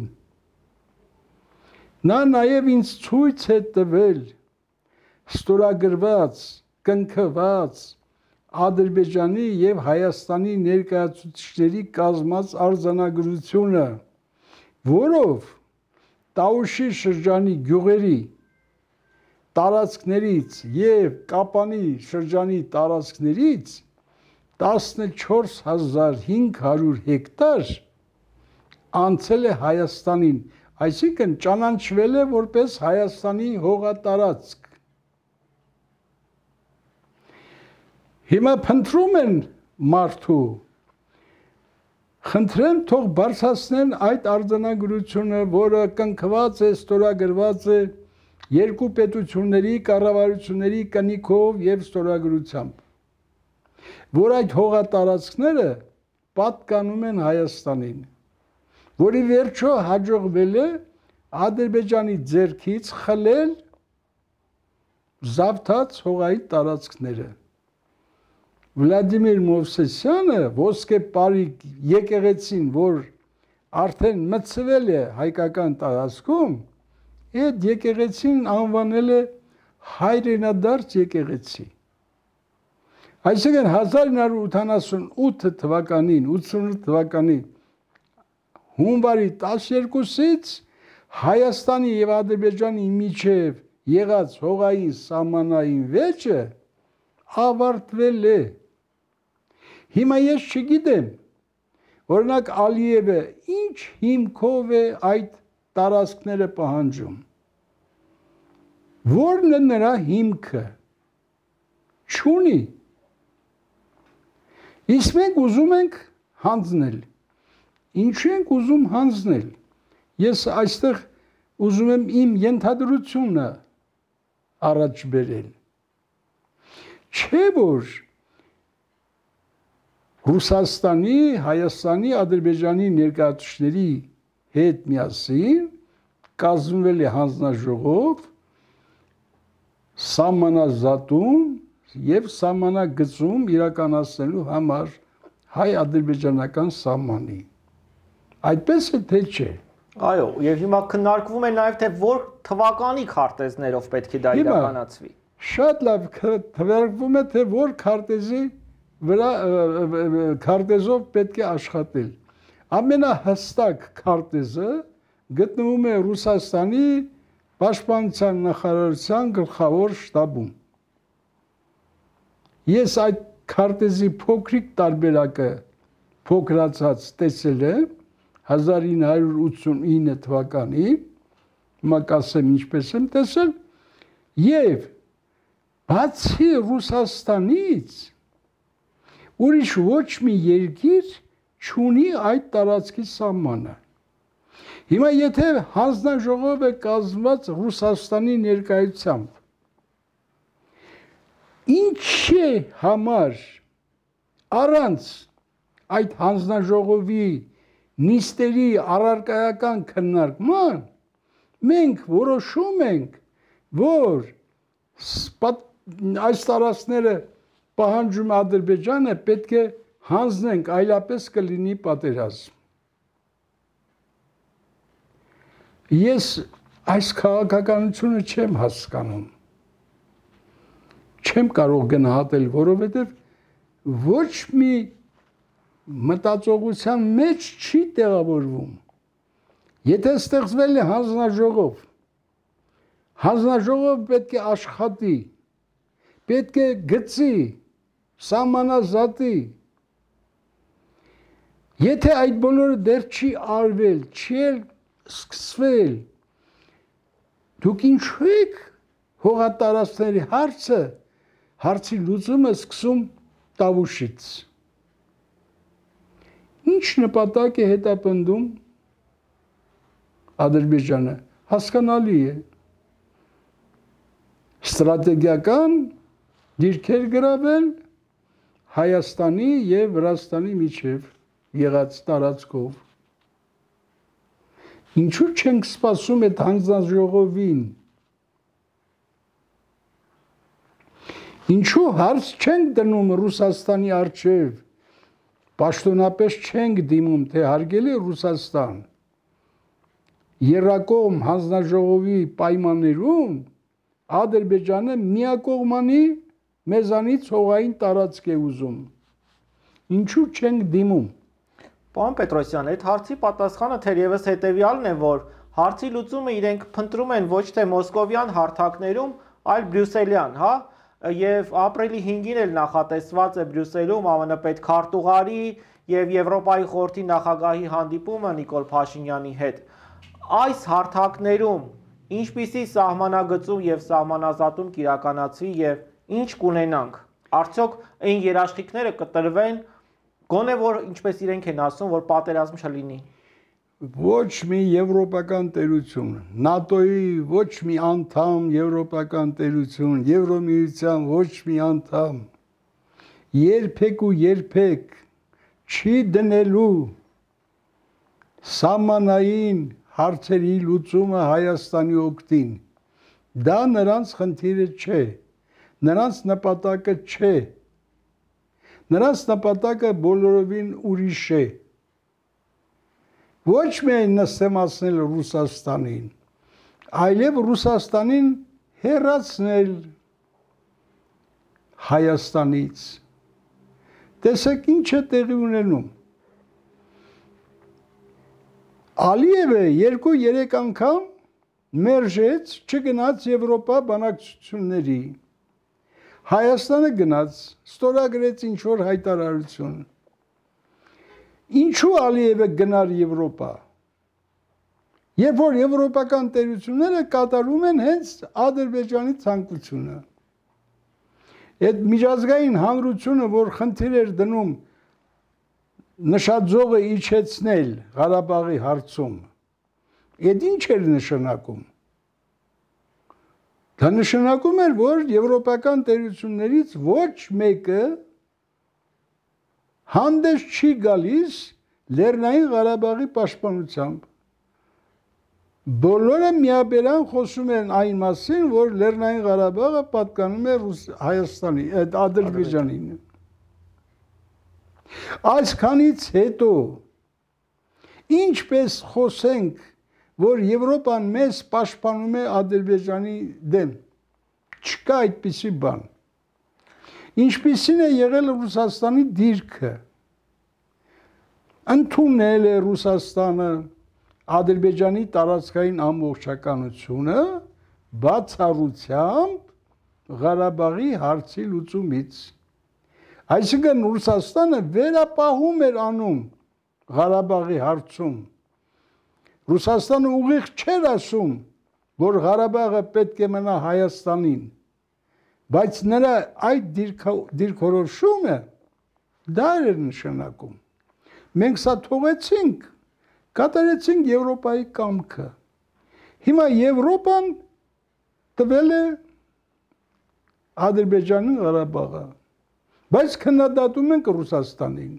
Նա նաեւ ինձ ցույց է տվել ստորագրված, կնքված Ադրբեջանի եւ Հայաստանի ներկայացուցիչների կազմած արձանագրությունը, որով Տաուշի շրջանի գյուղերի տարածքներից եւ Կապանի շրջանի տարածքներից 14500 հեկտար անցել է Հայաստանին, այսինքն ճանաչվել է որպես Հայաստանի հողատարածք։ Հիմա փնտրում են մարդու, խնդրեմ թող բարձրացնեն այդ արձանագրությունը, որը կնքված է, ստորագրված է երկու պետությունների կառավարությունների կնիքով եւ ստորագրությամբ, որ այդ հողատարածքները պատկանում են Հայաստանին, որի վերջո հաջողվել է Ադրբեջանի ձեռքից խլել զավթած հողային տարածքները։ Վլադիմիր Մովսիսյանը ոսկե պարիկ եկեղեցին, որ արդեն մտցվել է հայկական տարածքում, այդ եկեղեցին անվանել է հայրենադարձ եկեղեցի։ Այսինքն 1988 թվականին, 88 թվականի հունվարի 12-ից Հայաստանի եւ Ադրբեջանի միջև եղած հողային սահմանային վեճը ավարտվել է։ Հիմա ես չգիտեմ, օրինակ Ալիևը ինչ հիմքով է այդ տարածքները պահանջում։ Որն է նրա հիմքը։ Չունի։ Իսկ մենք ուզում ենք հանձնել։ Ինչու ենք ուզում հանձնել։ Ես այստեղ ուզում եմ իմ ենթադրությունը առաջ բերել։ Չէ որ Ռուսաստանի, Հայաստանի, Ադրբեջանի ներկայացուցիչների հետ միասին կազմվել է հանձնաժողով սահմանազատում եւ սահմանագծում իրականացնելու համար հայ-ադրբեջանական սահմանի։ Այդպես է թե չէ։ Այո, եւ հիմա քննարկվում է նաեւ թե որ թվականի քարտեզներով պետք է դա իրականացվի։ Շատ լավ քննարկվում է թե որ քարտեզի վրա քարտեզով պետք է աշխատել։ Ամենահստակ քարտեզը գտնվում է Ռուսաստանի Պաշտպանության նախարարության գլխավոր շտաբում։ Ես այդ քարտեզի փոքրիկ տարբերակը փոքրացած տեսել եմ 1989 թվականի, հիմա կասեմ ինչպես եմ տեսել, եւ բացի Ռուսաստանից ուրիշ ոչ մի երկիր չունի այդ տարածքի սահմանը։ Հիմա եթե հանձնաժողով է կազմված Ռուսաստանի ներկայությամբ, ինչի համար առանց այդ հանձնաժողովի նիստերի առարկայական քննարկման մենք որոշում ենք, որ այս տարածքները պահանջում Ադրբեջանը պետք է հանձնենք, այլապես կլինի պատերազմ։ Ես այս քաղաքականությունը չեմ հասկանում։ Չեմ կարող գնահատել, որովհետև ոչ մի մտածողության մեջ չի տեղավորվում։ Եթե ստեղծվել է հանձնաժողով, հանձնաժողովը պետք է աշխատի, պետք է գծի, սահմանազատի։ Եթե այդ բոլորը դեռ չի արվել, չի սկսվել, դուք ինչու եք հողատարածքների հարցի լուծումը սկսում Տավուշից։ Ինչ նպատակ է հետապնդում Ադրբեջանը, հասկանալի է։ Ստրատեգիական դիրքեր գրավել Հայաստանի եւ Վրաստանի միջև եղած տարածքով։ Ինչու չենք սպասում այդ հանձնաժողովին։ Ինչու հարց չենք դնում Ռուսաստանի առջև, պաշտոնապես չենք դիմում, թե հարգելի Ռուսաստան, եռակողմ հանձնաժողովի պայմաններում Ադրբեջանը միակողմանի մեզանից հողային տարածք է ուզում։ Ինչու չենք դիմում։ Պարոն Պետրոսյան, այդ հարցի պատասխանը թերևս հետևյալն է, որ հարցի լուծումը իրենք փնտրում են ոչ թե մոսկովյան հարթակներում, այլ բրյուսելյան, հա, եւ ապրիլի 5-ին էլ նախատեսված է Բրյուսելում ԱՄՆ պետքարտուղարի եւ Եվրոպայի խորհրդի նախագահի հանդիպումը Նիկոլ Փաշինյանի հետ։ Այս հարթակներում ինչպիսի սահմանագծում եւ սահմանազատում կիրականացվի եւ ինչ կունենանք։ Արդյոք այն երաշխիքները կտրվեն, գոնե որ ինչպես իրենք են ասում, որ պատերազմ չլինի։ Ոչ մի եվրոպական տերություն, ՆԱՏՕ-ի ոչ մի անդամ եվրոպական տերություն, Եվրոմիության ոչ մի անդամ երբեք ու երբեք չի դնելու սահմանային հարցերի լուծումը Հայաստանի օգտին։ Դա նրանց խնդիրը չէ, նրանց նպատակը չէ։ Նրանց նպատակը բոլորովին ուրիշ է։ Ոչ միայն նստեմացնել Ռուսաստանին, այլև Ռուսաստանին հեռացնել Հայաստանից։ Տեսեք ինչ է տեղի ունենում։ Ալիևը 2-3 անգամ մերժեց, չգնաց Եվրոպա բանակցությունների։ Հայաստանը գնաց, ստորագրեց ինչ-որ հայտարարություն։ Ինչու Ալիևը գնար Եվրոպա։ Երբ որ եվրոպական տերությունները կատարում են հենց Ադրբեջանի ցանկությունը։ Այդ միջազգային հանրությունը, որ խնդիր էր դնում նշաձողը իջեցնել Ղարաբաղի հարցում, այդ ինչ էր նշանակում։ Դա նշանակում էր, որ եվրոպական տերություններից ոչ մեկը հանդես չի գալիս Լեռնային Ղարաբաղի պաշտպանությամբ։ Բոլորը միաբերան խոսում են այն մասին, որ Լեռնային Ղարաբաղը պատկանում է Հայաստանի, Ադրբեջանին։ Այսքանից հետո ինչպես խոսենք, որ Եվրոպան մեզ պաշտպանում է Ադրբեջանի դեմ, չկա այդպիսի բան։ Ինչպիսին է եղել Ռուսաստանի դիրքը, ընդունել է Ռուսաստանը Ադրբեջանի տարածքային ամբողջականությունը բացառությամբ Ղարաբաղի հարցի լուծումից։ Այսինքն Ռուսաստանը վերապահում էր անում Ղարաբաղի հարցում։ Ռուսաստանը ուղիղ չէր ասում, որ Ղարաբաղը պետք է մնա Հայաստանին, բայց նրա այդ դիրքորոշումը դա էր նշանակում։ Մենք սա թողեցինք, կատարեցինք Եվրոպայի կամքը։ Հիմա Եվրոպան տվել է Ադրբեջանին Ղարաբաղը, բայց քննադատում ենք Ռուսաստանին։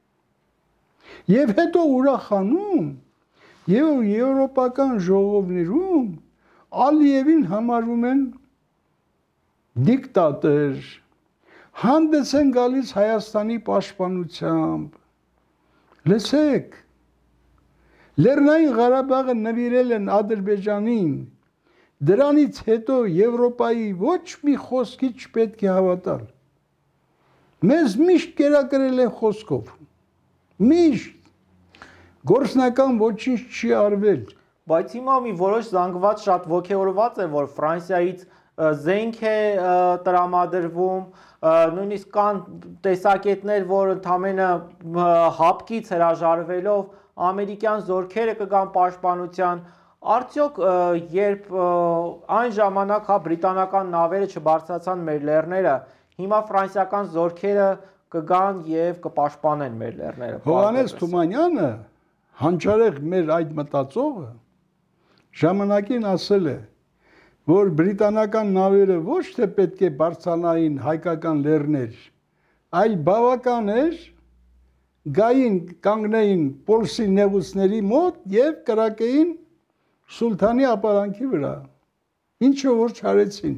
Եվ հետո ուրախանում, եւ եվրոպական ժողովներում Ալիևին համարում են դիկտատոր, հանդես են գալիս Հայաստանի պաշտպանությամբ։ Լսեք, Լեռնային Ղարաբաղը նվիրել են Ադրբեջանին, դրանից հետո Եվրոպայի ոչ մի խոսքի չպետք է հավատալ։ Մեզ միշտ կերակրել են խոսքով, միշտ, գործնական ոչինչ չի արվել։ Բայց հիմա մի որոշ զանգված շատ ոգևորված է, որ Ֆրանսիայից զենք է տրամադրվում, նույնիսկ կան տեսակետներ, որ ընդամենը հապկից հրաժարվելով ամերիկյան զորքերը կգան պաշտպանության, արդյոք երբ այն ժամանակ բրիտանական նավերը չբարձրացան մեր լեռները, հիմա ֆրանսիական զորքերը կգան եւ կպաշտպանեն մեր լեռները։ Հովհաննես Թումանյանը, հանճարեղ մեր այդ մտածողը, ժամանակին ասել է, որ բրիտանական նավերը ոչ թե պետք է բարձրանային հայկական լեռներ, այլ բավական էր գային կանգնեին Պոլսի նեղուցների մոտ եւ կրակեին Սուլթանի ապարանքի վրա, ինչը որ չարեցին։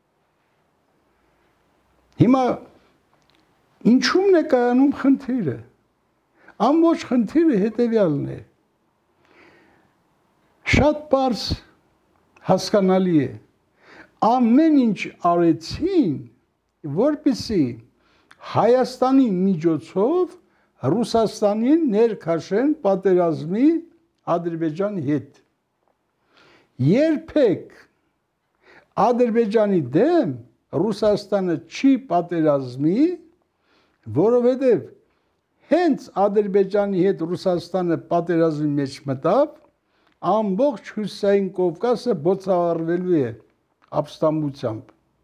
Հիմա ինչու՞մն է կայանում խնդիրը։ Ամբողջ խնդիրը հետևյալն է։ Շատ պարզ հասկանալի է։ Ամեն ինչ արեցին, որպեսզի Հայաստանի միջոցով Ռուսաստանին ներքաշեն պատերազմի Ադրբեջանի հետ։ Երբեք Ադրբեջանի դեմ Ռուսաստանը չի պատերազմի, որովհետև հենց Ադրբեջանի հետ Ռուսաստանը պատերազմի մեջ մտավ, ամբողջ Հյուսիսային Կովկասը բոցավառվելու է ապստամբությամբ։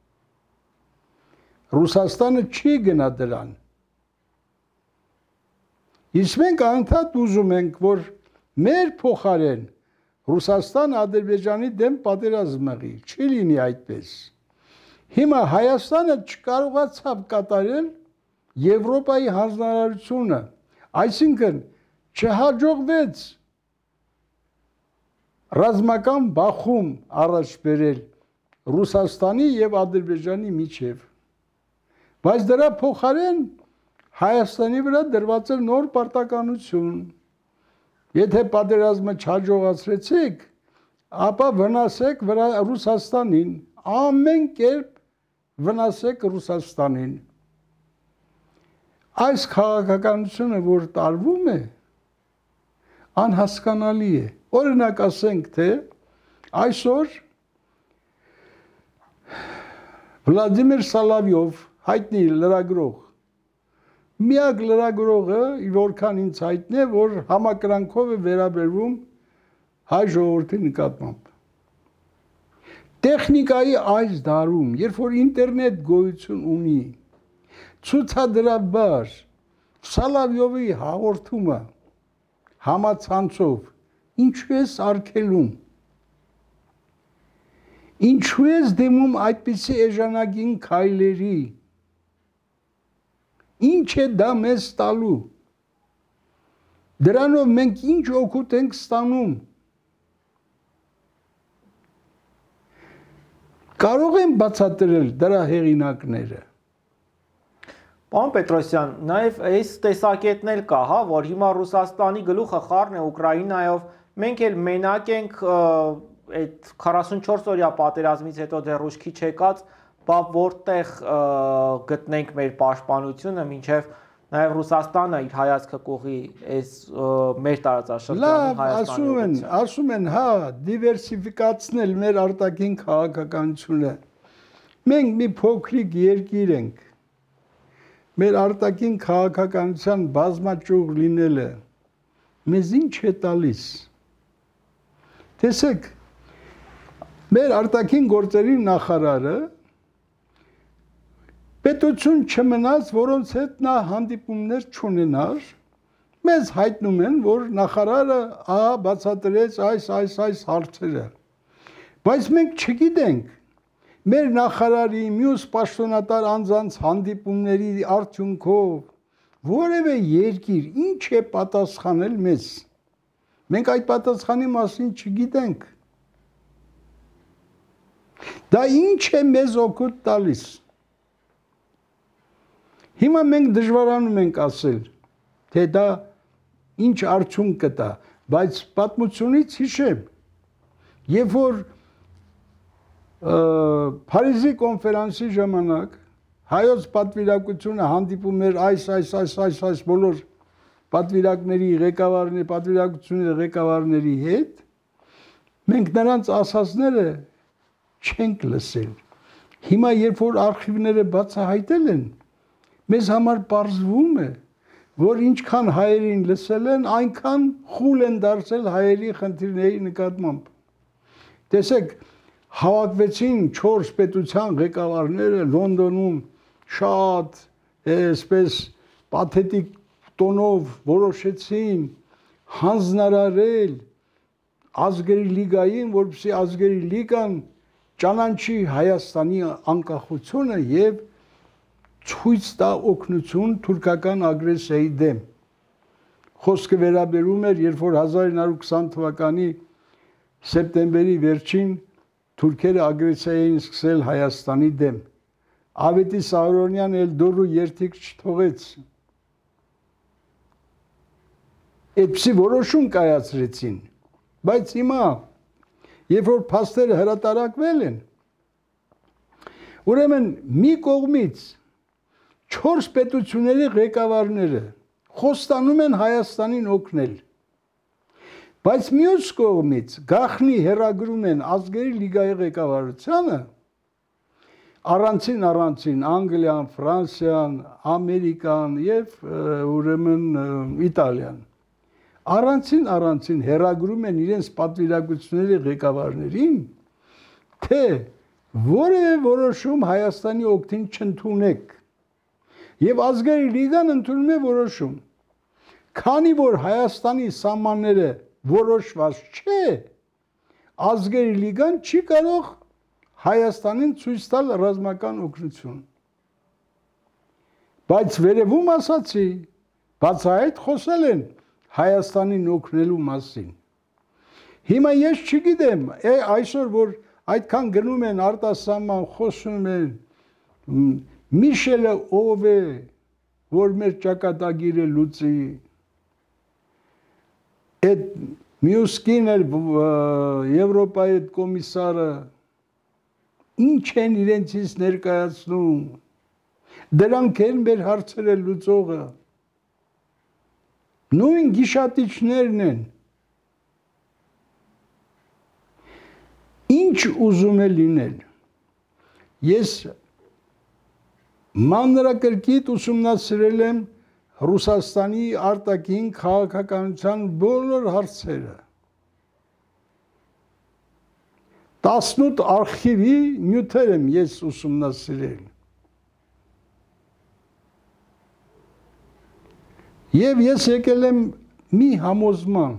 Ռուսաստանը չի գնա դրան։ Իսկ մենք անդադ ուզում ենք, որ մեր փոխարեն Ռուսաստանը Ադրբեջանի դեմ պատերազմ մղի, չի լինի այդպես։ Հիմա Հայաստանը չկարողացավ կատարել Եվրոպայի հանձնարարությունը, այսինքն չհաջողվեց ռազմական բախում առաջ բերել Ռուսաստանի եւ Ադրբեջանի միջև։ Բայց դրա փոխարեն Հայաստանի վրա դրված էր նոր պարտականություն։ Եթե պատերազմը չհաջողացրեցիք, ապա վնասեք Ռուսաստանին, ամեն կերպ վնասեք Ռուսաստանին։ Այս քաղաքականությունը, որ տարվում է, անհասկանալի է։ Օրինակ ասենք, թե այսօր Վլադիմիր Սալավյով, հայտնի լրագրող, միակ լրագրողը, որքան ինձ հայտնի է, որ համակրանքով է վերաբերվում հայ ժողովրդի նկատմամբ։ Տեխնիկայի այս դարում, երբ որ ինտերնետ գոյություն ունի, ցուցադրաբար Սալավյովի հաղորդումը համացանցով ինչու ես արգելում, ինչու ես դիմում այդպիսի էժանագին քայլերի, ինչ է դա մեզ տալու, դրանով մենք ինչ օգուտ ենք ստանում, կարող են բացատրել դրա հեղինակները։ Պարոն Պետրոսյան, նաև այս տեսակետն էլ կա, հա, որ հիմա Ռուսաստանի գլուխը խառն է Ուկրաինայով, մենք էլ մենակ ենք այդ 44 օրյա պատերազմից հետո դեռ ուշքի չեկած, բա որտեղ գտնենք մեր պաշտպանությունը, մինչև նաև Ռուսաստանը իր հայացքը կուղի այս մեր տարածաշրջանի Հայաստանի։ Ասում են, հա, դիվերսիֆիկացնել մեր արտաքին քաղաքականությունը։ Մենք մի փոքրիկ երկիր ենք։ Մեր արտաքին քաղաքականության բազմաճյուղ լինելը մեզ ինչ է տալիս։ Տեսեք, մեր արտաքին գործերի նախարարը պետություն չմնաց, որոնց հետ նա հանդիպումներ չունենար, մեզ հայտնում են, որ նախարարը բացատրեց այս հարցերը։ Բայց մենք չգիտենք, մեր նախարարի մյուս պաշտոնատար անձանց հանդիպումների արդյունքով որևէ երկիր ինչ է պատասխանել մեզ։ Մենք այդ պատասխանի մասին չգիտենք։ Դա ինչ է մեզ օգուտ տալիս։ Հիմա մենք դժվարանում ենք ասել, թե դա ինչ արդյունք կտա, բայց պատմությունից հիշեմ, երբ որ Փարիզի կոնֆերանսի ժամանակ հայոց պատվիրակությունը հանդիպում էր այս բոլոր պատվիրակների պատվիրակությունների ղեկավարների հետ, մենք նրանց ասածները չենք լսել։ Հիմա երբ որ արխիվները բացահայտել են, մեզ համար պարզվում է, որ ինչքան հայերին լսել են, այնքան խուլ են դարձել հայերի խնդիրների նկատմամբ։ Տեսեք, հավաքվեցին 4 պետության ղեկավարները Լոնդոնում շատ այսպես պաթետիկ տոնով որոշեցին հանձնարարել ազգերի լիգային, որպեսզի ազգերի լիգան ճանաչի Հայաստանի անկախությունը եւ ցույց տա օգնություն թուրքական ագրեսիայի դեմ։ Խոսքը վերաբերում էր, երբ որ 1920 թվականի սեպտեմբերի վերջին թուրքերը ագրեսիա էին սկսել Հայաստանի դեմ։ Ավետիս Սահարոնյան էլ դուրը երթիք չթողեց։ Այդպիսի որոշում կայացրեցին, բայց հիմա, երբ որ փաստերը հրատարակվել են, ուրեմն մի կողմից 4 պետությունների ղեկավարները խոստանում են Հայաստանին օգնել, բայց մյուս կողմից գաղտնի հեռագրում են ազգերի լիգայի ղեկավարությանը, առանցին Անգլիան, Ֆրանսիան, Ամերիկան եւ ուրեմն Իտալիան առանցին հեռագրում են իրենց պատվիրակությունների ղեկավարներին, թե որևէ որոշում Հայաստանի օգտին չընդունեք։ Եվ ազգերի լիգան ընդունում է որոշում։ Քանի որ Հայաստանի սահմանները որոշված չէ, ազգերի լիգան չի կարող Հայաստանին ցույց տալ ռազմական օգնություն։ Բայց վերևում ասացի, բացահայտ խոսել են Հայաստանին օգնելու մասին։ Հիմա ես չգիտեմ, այսօր որ այդքան գնում են արտասահման, խոսում են, Միշելը ով է, որ մեր ճակատագիրը լուծի, այդ մյուս կին էր Եվրոպայի այդ կոմիսարը, ինչ են իրենցից ներկայացնում, դրանք են մեր հարցերը լուծողը, նույն գիշատիչներն են, ինչ ուզում է լինել, ես մանրակրկիտ ուսումնասիրել եմ Ռուսաստանի արտաքին քաղաքականության բոլոր հարցերը, 18 արխիվի նյութեր եմ ես ուսումնասիրել, Եվ ես եկել եմ մի համոզման,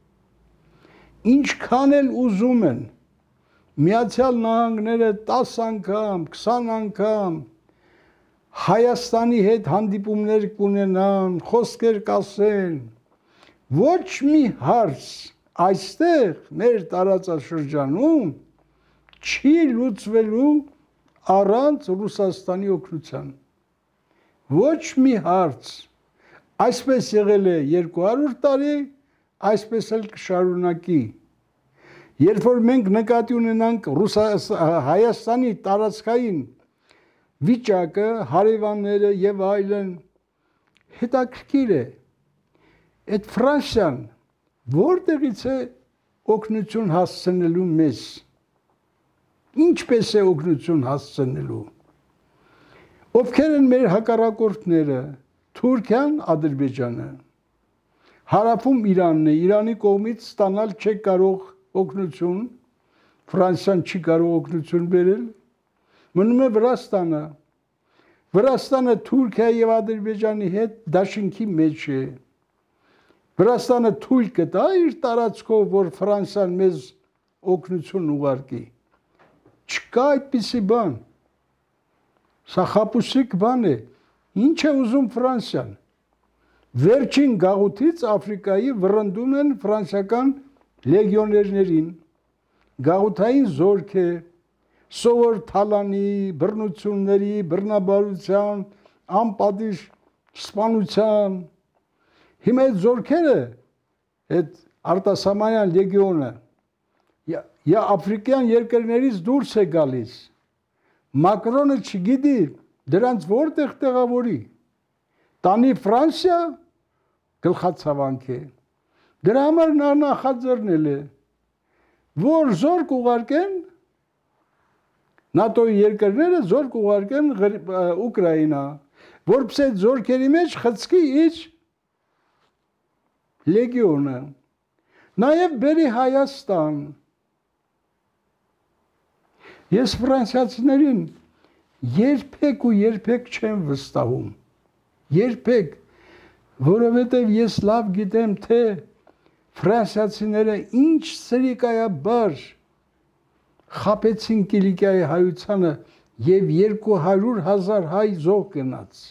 ինչքան էլ ուզում են Միացյալ Նահանգները 10 անգամ, 20 անգամ Հայաստանի հետ հանդիպումներ կունենան, խոսքեր կասեն, ոչ մի հարց այստեղ մեր տարածաշրջանում չի լուծվելու առանց Ռուսաստանի օգնության։ Ոչ մի հարց, այսպես եղել է 200 տարի, այսպես էլ կշարունակի։ Երբ որ մենք նկատի ունենանք Հայաստանի տարածքային վիճակը, հարևանները եւ այլն, հետաքրքիր է, այդ Ֆրանսիան որտեղից է օգնություն հասցնելու մեզ, ինչպես է օգնություն հասցնելու, ովքեր են մեր հակառակորդները, Թուրքիան, Ադրբեջանը, հարավում Իրանն է, Իրանի կողմից ստանալ չեք կարող օգնություն, Ֆրանսիան չի կարող օգնություն բերել, մնում է Վրաստանը, Վրաստանը Թուրքիայի եւ Ադրբեջանի հետ դաշինքի մեջ է, Վրաստանը թույլ կտա իր տարածքով, որ Ֆրանսիան մեզ օգնություն ուղարկի, չկա այդպիսի բան, սա խաբուսիկ բան է, ինչ է ուզում Ֆրանսիան, վերջին գաղութից Աֆրիկայի վռնդում են ֆրանսիական լեգիոներներին, գաղութային զորք է, սովոր թալանի, բռնությունների, բռնաբարության, անպատիժ սպանության, հիմա այդ զորքերը, այդ արտասահմանյան լեգիոնը, աֆրիկյան երկրներից դուրս է գալիս, Մակրոնը չգիտի դրանց որտեղ տեղավորի, տանի Ֆրանսիա գլխացավանք է, դրա համար նա նախաձեռնել է, որ զորք ուղարկեն, ՆԱՏՕ-ի երկրները զորք ուղարկեն Ուկրաինա, որպեսզի այդ զորքերի մեջ խցկի իր լեգիոնը, նաև բերի Հայաստան։ Ես ֆրանսիացիներին երբեք ու երբեք չեմ վստահում, երբեք, որովհետև ես լավ գիտեմ, թե ֆրանսիացիները ինչ սրիկայաբար խաբեցին Կիլիկիայի հայությանը և 200,000 հայ զոհ գնաց։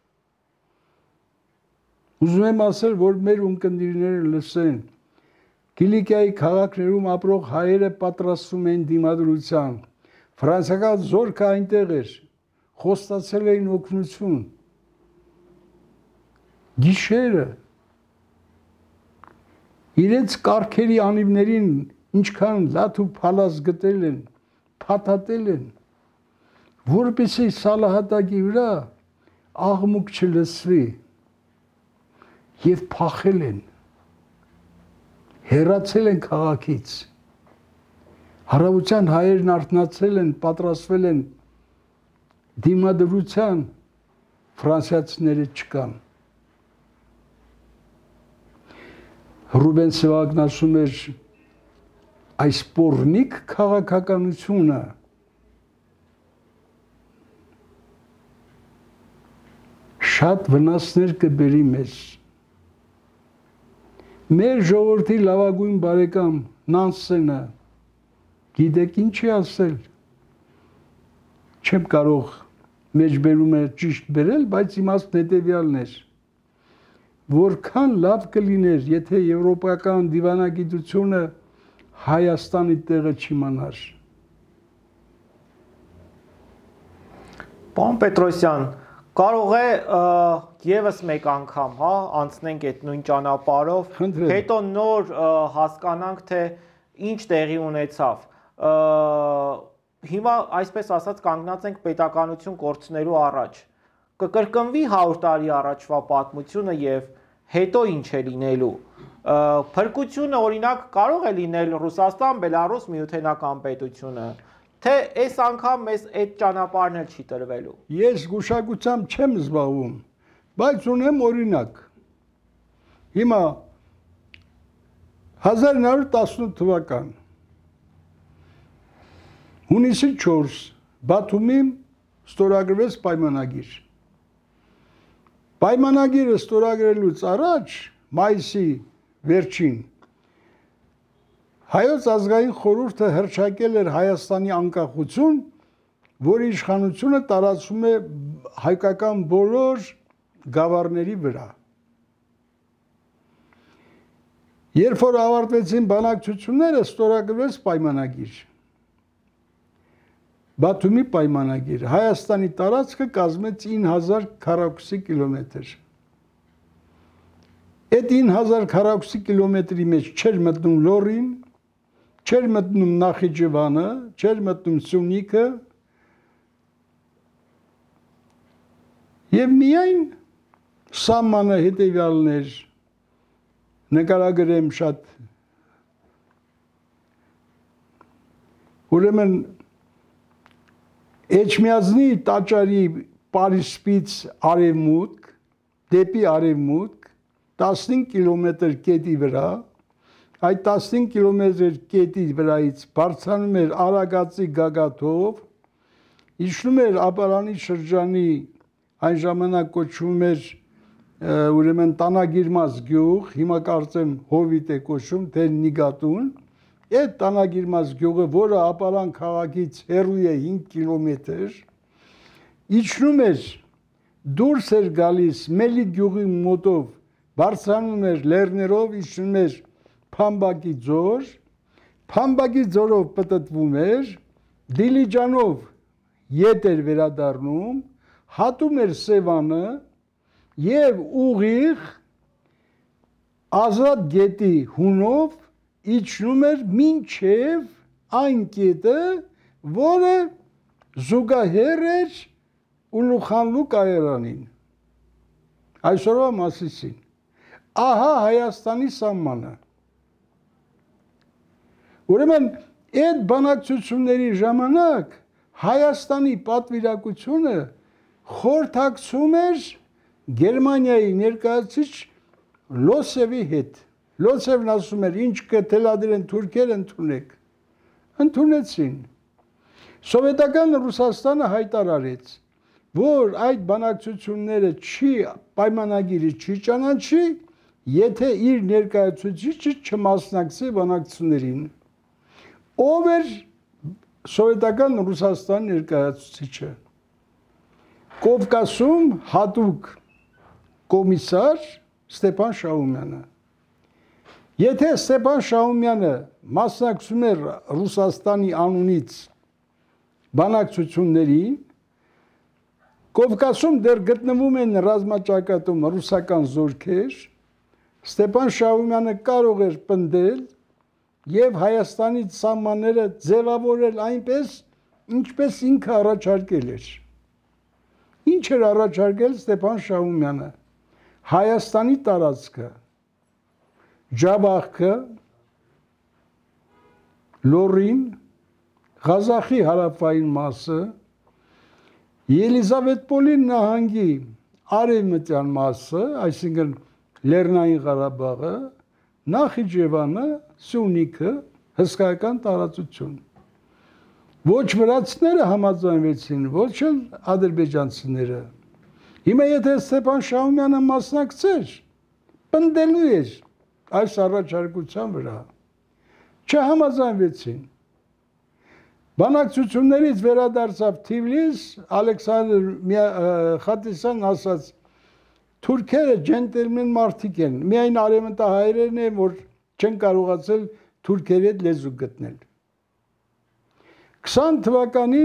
Ուզում եմ ասել, որ մեր ունկնդիրները լսեն, Կիլիկիայի քաղաքներում ապրող հայերը պատրաստվում են դիմադրության, ֆրանսիական զորքը այնտեղ էր, խոստացել էին օգնություն, գիշերը, իրենց կառքերի անիվներին ինչքան լաթ ու փալաս գտել են, փաթաթել են, որպեսզի Սալահատակի վրա աղմուկ չլսվի և փախել են, հեռացել են քաղաքից, Հարավության հայերն արթնացել են, պատրաստվել են դիմադրության, ֆրանսիացիները չկան։ Ռուբեն Սևակն ասում էր, այս պոռնիկ քաղաքականությունը շատ վնասներ կբերի մեզ։ Մեր ժողովրդի լավագույն բարեկամ Նանսենը գիտեք ինչի ասել, չեմ կարող մեջբերում է ճիշտ բերել, բայց իմաստն հետևյալն էր, որքան լավ կլիներ, եթե եվրոպական դիվանագիտությունը Հայաստանի տեղը չիմանար։ Պարոն Պետրոսյան, կարող է եւս մեկ անգամ, հա, անցնենք այդ նույն ճանապարհով, հետո նոր հասկանանք, թե ինչ տեղի ունեցավ։ Հիմա այսպես ասած կանգնած ենք պետականություն կորցնելու առաջ։ Կկրկնվի 100 տարի առաջվա պատմությունը եւ հետո ինչ է լինելու։ Փրկությունը օրինակ կարող է լինել Ռուսաստան, Բելարուս, Միութենական պետությունը, թե այս անգամ մեզ այդ ճանապարհն էլ չի տրվելու։ Ես գուշակությամբ չեմ զբաղվում, բայց ունեմ օրինակ։ Հիմա 1918 թվական հունիսի 4 Բաթումի ստորագրվեց պայմանագիր։ Պայմանագիրը ստորագրելուց առաջ մայիսի վերջին Հայոց ազգային խորհուրդը հռչակել էր Հայաստանի անկախություն, որի իշխանությունը տարածվում է հայկական բոլոր գավառների վրա։ Երբ որ ավարտվեցին բանակցությունները, ստորագրվեց պայմանագիր։ Բաթումի պայմանագիր, Հայաստանի տարածքը կազմեց 9000 քառակուսի կիլոմետր։ Այդ 9000 քառակուսի կիլոմետրի մեջ չէր մտնում Լոռին, չէր մտնում Նախիջևանը, չէր մտնում Սյունիքը, եւ միայն սահմանը հետեւյալն էր, նկարագրեմ շատ, ուրեմն Էջմիածնի տաճարի Պարիսպից արևմուտք, դեպի արևմուտք, 15 կիլոմետր կետի վրա, այդ 15 կիլոմետր կետի վրայից բարձրանում էր Արագածի գագաթով, իջնում էր Ապարանի շրջանի, այն ժամանակ կոչվում էր ուրեմն Տանագիրմազ գյուղ, հիմա կարծեմ Հովիտ է կոչվում, թե Նիգատուն, այդ Տանագիրմազ գյուղը, որը Ապարան քաղաքից հեռու է 5 կիլոմետր, իջնում էր, դուրս էր գալիս Մելի գյուղի մոտով, բարձրանում էր լեռներով, իջնում էր Փամբակի ձոր, Փամբակի ձորով պտտվում էր, Դիլիջանով ետ էր վերադառնում, հատում էր Սևանը եւ ուղիղ Ազատ գետի հունով իջնում էր մինչև այն կետը, որը զուգահեռ էր Ուլուխանլու կայարանին, այսօրվա Մասիսին, ահա Հայաստանի սահմանը։ Ուրեմն այդ բանակցությունների ժամանակ Հայաստանի պատվիրակությունը խորհրդակցում էր Գերմանիայի ներկայացուցիչ Լոսևի հետ։ Լոսևն ասում էր, ինչ կթելադրեն թուրքեր ընդունեք։ Ընդունեցին։ Սովետական Ռուսաստանը հայտարարեց, որ այդ բանակցությունները պայմանագիրը չի ճանաչի, եթե իր ներկայացուցիչը չմասնակցի բանակցություններին։ Ով էր Սովետական Ռուսաստանի ներկայացուցիչը։ Կովկասում հատուկ կոմիսար Ստեփան Շահումյանը։ Եթե Ստեփան Շահումյանը մասնակցում էր Ռուսաստանի անունից բանակցություններին, Կովկասում դեռ գտնվում են ռազմաճակատում ռուսական զորքեր, Ստեփան Շահումյանը կարող էր պնդել եւ Հայաստանի սահմանները ձևավորել այնպես, ինչպես ինքը առաջարկել էր։ Ինչ էր առաջարկել Ստեփան Շահումյանը։ Հայաստանի տարածքը, Ջաբախքը, Լոռին, Ղազախի հարավային մասը, Ելիզավետպոլի նահանգի արևմտյան մասը, այսինքն Լեռնային Ղարաբաղը, Նախիջևանը, Սյունիքը, հսկայական տարածություն։ Ոչ վրացիները համաձայնվեցին, ոչ էլ ադրբեջանցիները։ Հիմա եթե Ստեփան Շահումյանը մասնակցեր, պնդելու էր այս առաջարկության վրա։ Չհամաձայնվեցին։ Բանակցություններից վերադարձավ Թիֆլիս, Ալեքսանդր Խատիսյանն ասաց, թուրքերը ջենտլմեն մարդիկ են, միայն արևմտահայերն են, որ չեն կարողացել թուրքերի հետ լեզու գտնել։ 20 թվականի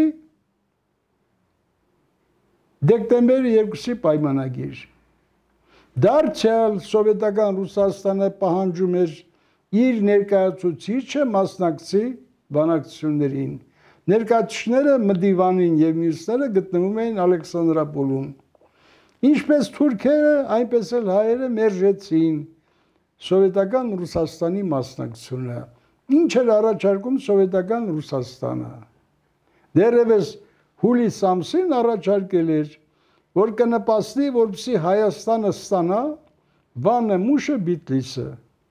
դեկտեմբերի 2-ի պայմանագիր։ Դարձյալ սովետական Ռուսաստանը պահանջում էր իր ներկայացուցիչը մասնակցի բանակցություններին։ Ներկայացուցիչները Մդիվանին եւ մյուսները գտնվում էին Ալեքսանդրապոլում։ Ինչպես թուրքերը, այնպես էլ հայերը մերժեցին սովետական Ռուսաստանի մասնակցությունը։ Ինչ էր առաջարկում սովետական Ռուսաստանը։ Դեռևս հուլիս ամսին առաջարկել էր, որ կնպաստի, որպեսզի Հայաստանը ստանա Վանը, Մուշը, Բիթլիսը։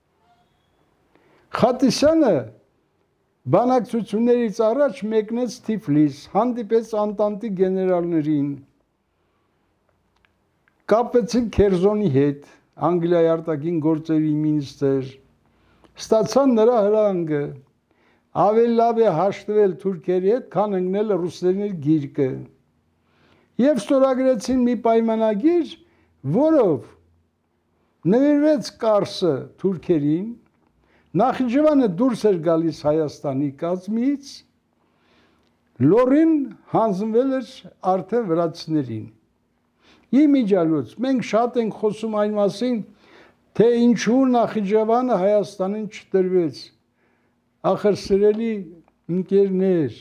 Խատիսյանը բանակցություններից առաջ մեկնեց Թիֆլիս, հանդիպեց Անտանտի գեներալներին, կապվեցին Քերզոնի հետ, Անգլիայի արտաքին գործերի մինիստրը, ստացան նրա հրանգը, ավելի լավ է հաշտվել թուրքերի հետ, քան ընկնել ռուսների գիրկը։ Եվ ստորագրեցին մի պայմանագիր, որով նվիրվեց Կարսը թուրքերին, Նախիջևանը դուրս էր գալիս Հայաստանի կազմից, Լոռին հանձնվել էր արդեն վրացիներին։ Իմիջիալոց մենք շատ ենք խոսում այն մասին, թե ինչու Նախիջևանը Հայաստանին չտրվեց։ Ախր սիրելի ընկերներ,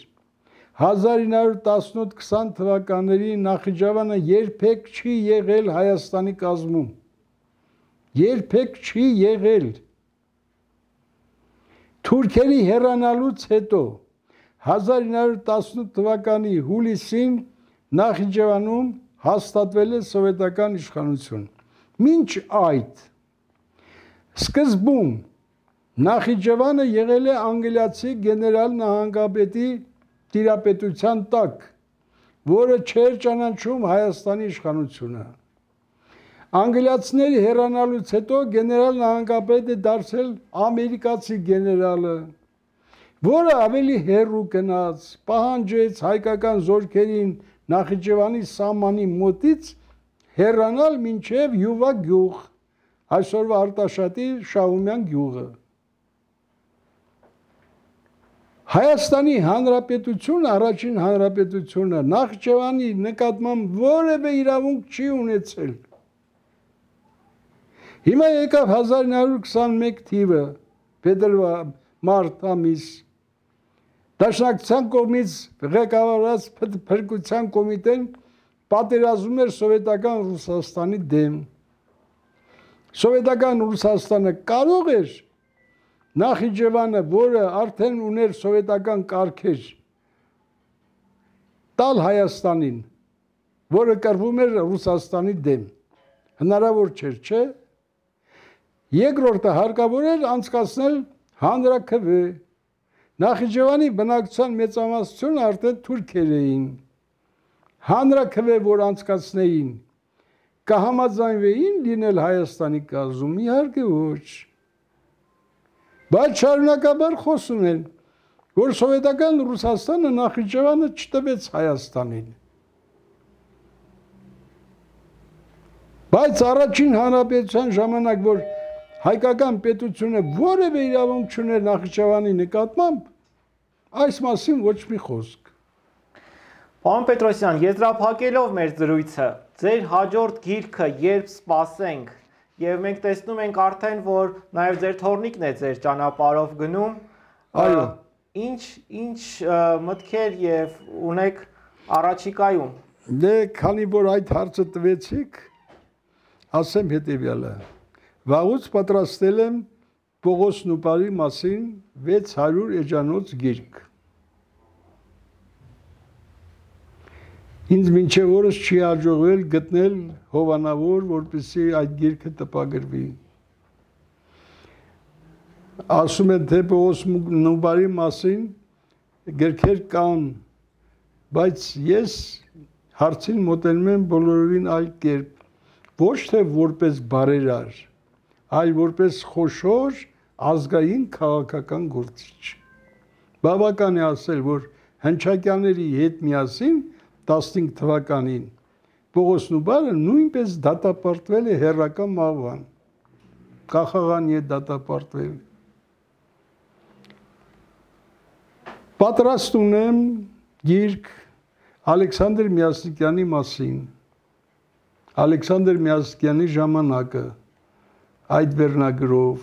1918-20 թվականների Նախիջևանը երբեք չի եղել Հայաստանի կազմում։ Երբեք չի եղել։ Թուրքերի հեռանալուց հետո 1918 թվականի հուլիսին Նախիջևանում հաստատվել է սովետական իշխանություն։ Մինչ այդ սկզբում Նախիջևանը եղել է անգլիացի գեներալ նահանգապետի տիրապետության տակ, որը չէր ճանաչում Հայաստանի իշխանությունը։ Անգլիացիների հեռանալուց հետո գեներալ նահանգապետը դարձել ամերիկացի գեներալը, որը ավելի հեռու գնաց, պահանջեց հայկական զորքերին Նախիջևանի սահմանի մոտից հեռանալ մինչև Յուվա գյուղ, այսօրվա Արտաշատի Շահումյան գյուղը։ Հայաստանի Հանրապետությունը, առաջին հանրապետությունը Նախիջևանի նկատմամբ որևէ իրավունք չի ունեցել։ Հիմա եկավ 1921 թիվը, փետրվար, մարտ ամիս, Դաշնակցության կողմից ղեկավարված փրկության կոմիտեն պատերազմում էր սովետական Ռուսաստանի դեմ։ Սովետական Ռուսաստանը կարող էր Նախիջևանը, որը արդեն ուներ սովետական կարգեր, տալ Հայաստանին, որը կռվում էր Ռուսաստանի դեմ։ Հնարավոր չէր, չէ՞։ Երկրորդը հարկավոր էր անցկացնել հանրաքվե։ Նախիջևանի բնակչության մեծամասնությունը արդեն թուրքեր էին։ Հանրաքվե, որ անցկացնեին, կհամաձայնվեին լինել Հայաստանի կազմում, իհարկե ոչ։ Բայց շարունակաբար խոսում են, որ սովետական Ռուսաստանը Նախիջևանը չտվեց Հայաստանին։ Բայց առաջին հանրապետության ժամանակ, որ հայկական պետությունը որևէ իրավունք չուներ Նախիջևանի նկատմամբ, այս մասին ոչ մի խոսք։ Պարոն Պետրոսյան, եզրափակելով մեր զրույցը, ձեր հաջորդ գիրքը երբ սպասենք, եւ մենք տեսնում ենք արդեն, որ նաեւ ձեր թորնիկն է ձեր ճանապարհով գնում, այո, ինչ մտքեր եւ ունեք առաջիկայում։ Դե քանի որ այդ հարցը տվեցիք, ասեմ հետեւյալը։ Վաղուց պատրաստել եմ Պողոս Նուպարի մասին 600 էջանոց գիրք։ Ինձ մինչև օրս չի հաջողվել գտնել հովանավոր, որպեսզի այդ գիրքը տպագրվի։ Ասում են, թե Պողոս Նուպարի մասին գրքեր կան, բայց ես հարցին մոտենում եմ բոլորովին այլ կերպ, ոչ թե որպես բարերար, այլ որպես խոշոր ազգային քաղաքական գործիչ։ Բավական է ասել, որ հնչակյանների հետ միասին 15 թվականին Պողոս Նուպարը նույնպես դատապարտվել է հեռական մահվան։ Կախաղանի է դատապարտվել։ Պատրաստ ունեմ գիրք Ալեքսանդր Միասնիկյանի մասին։ Ալեքսանդր Միասնիկյանի ժամանակը այդ վերնագրով,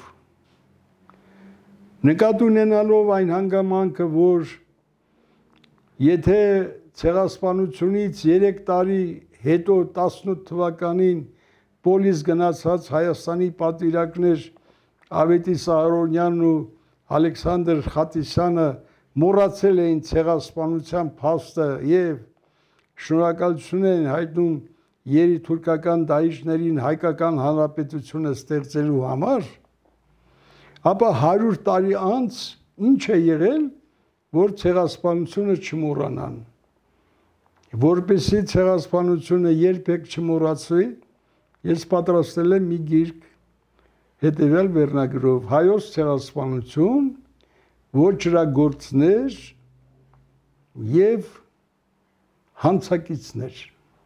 նկատի ունենալով այն հանգամանքը, որ եթե ցեղասպանությունից 3 տարի հետո 18 թվականին պոլիս գնացած Հայաստանի պատվիրակներ Ավետիս Ահարոնյանն ու Ալեքսանդր Խատիսյանը մոռացել էին ցեղասպանության փաստը եւ շնորհակալություն են հայտնում երիտուրքական դահիճներին հայկական հանրապետությունը ստեղծելու համար, ապա 100 տարի անց ինչ է եղել, որ ցեղասպանությունը չմոռանան։ Որպեսզի ցեղասպանությունը երբեք չմոռացվի, ես պատրաստել եմ մի գիրք հետևյալ վերնագրով հայոց ցեղասպանություն, ոչրագործներ եւ հանցակիցներ։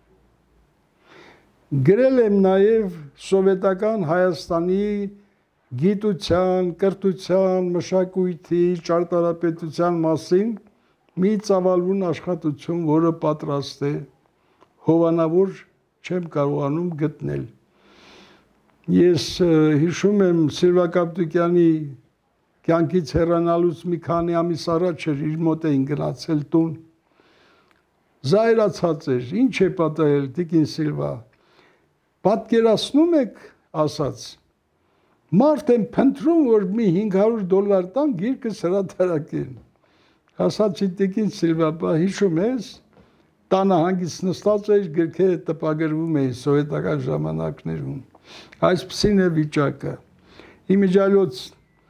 Գրել եմ նաև սովետական Հայաստանի գիտության, կրթության, մշակույթի, ճարտարապետության մասին մի ծավալուն աշխատություն, որը պատրաստ է, հովանավոր չեմ կարողանում գտնել։ Ես հիշում եմ Սիլվա Կապտուկյանի կյանքից հեռանալուց մի քանի ամիս առաջ էր իր մոտ էին գնացել տուն։ Զայրացած էր, ինչ է պատահել Տիկին Սիլվա։ Պատկերացնում եք, ասաց, մարդ եմ փնտրում, որ մի $500 տան գիրկը հրատարակեն։ Ասացի Տիկին Սիլվա, բա հիշում ես, տանը հանգիստ նստած էր, գրքերը տպագրվում էին սովետական ժամանակներում։ Այսպիսին է վիճակը։ Իմիջիայլոց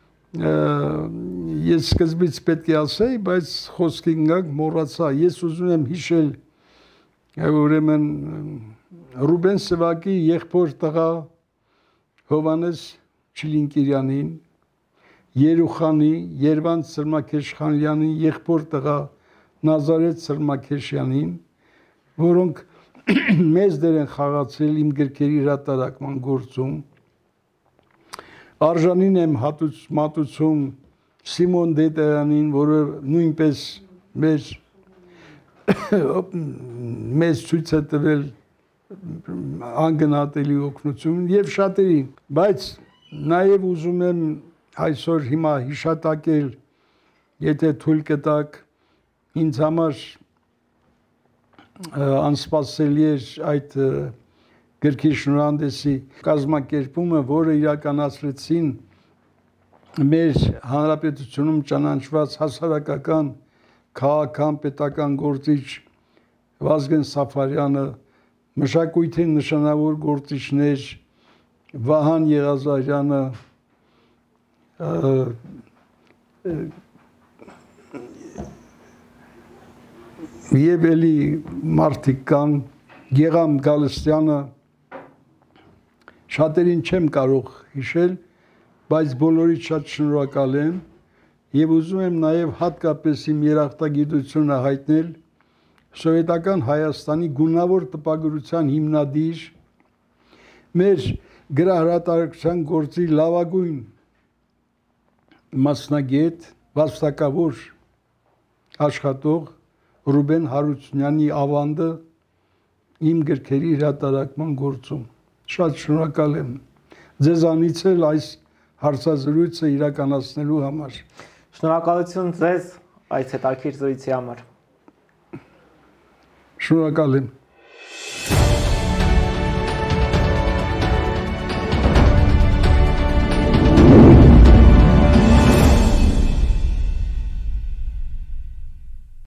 ես սկզբից պետք է ասեի, բայց խոսքին գանք մոռացա։ Ես ուզում եմ հիշել ուրեմն Ռուբեն Սևակի եղբոր տղա Հովանես Չիլինկիրյանին, Երուխանի Երվանդ Սրմաքեշխանյանի եղբոր տղա Նազարեթ Սրմաքեշյանին, որոնք մեծ դեր են խաղացել իմ գրքերի հրատարակման գործում։ Արժանին եմ մատուցում Սիմոն Դետայանին, որը նույնպես մեզ ցույց է տվել անգնահատելի օգնություն եւ շատերին, բայց նաեւ ուզում եմ այսօր հիմա հիշատակել, եթե թույլ կտաք, ինձ համար անսպասելի էր այդ գրքի շնորհանդեսի կազմակերպումը, որը իրականացրեցին մեր հանրապետությունում ճանաչված հասարակական, քաղաքական, պետական գործիչ Վազգեն Սաֆարյանը, մշակույթի նշանավոր գործիչներ Վահան Եղազարյանը, եւ էլի մարդիկ կան, Գեգամ Գալստյանը, շատերին չեմ կարող հիշել, բայց բոլորից շատ շնորհակալ եմ եւ ուզում եմ նաեւ հատկապես իմ երախտագիտությունը հայտնել սովետական Հայաստանի գունավոր տպագրության հիմնադիր, մեր գրահրատարակության գործի լավագույն մասնագետ, վաստակավոր աշխատող Ռուբեն Հարությունյանի ավանդը իմ գրքերի հրատարակման գործում։ Շատ շնորհակալ եմ ձեզանից էլ այս հարցազրույցը իրականացնելու համար։ Շնորհակալություն ձեզ այս հետաքրքիր զրույցի համար։ Շնորհակալ եմ։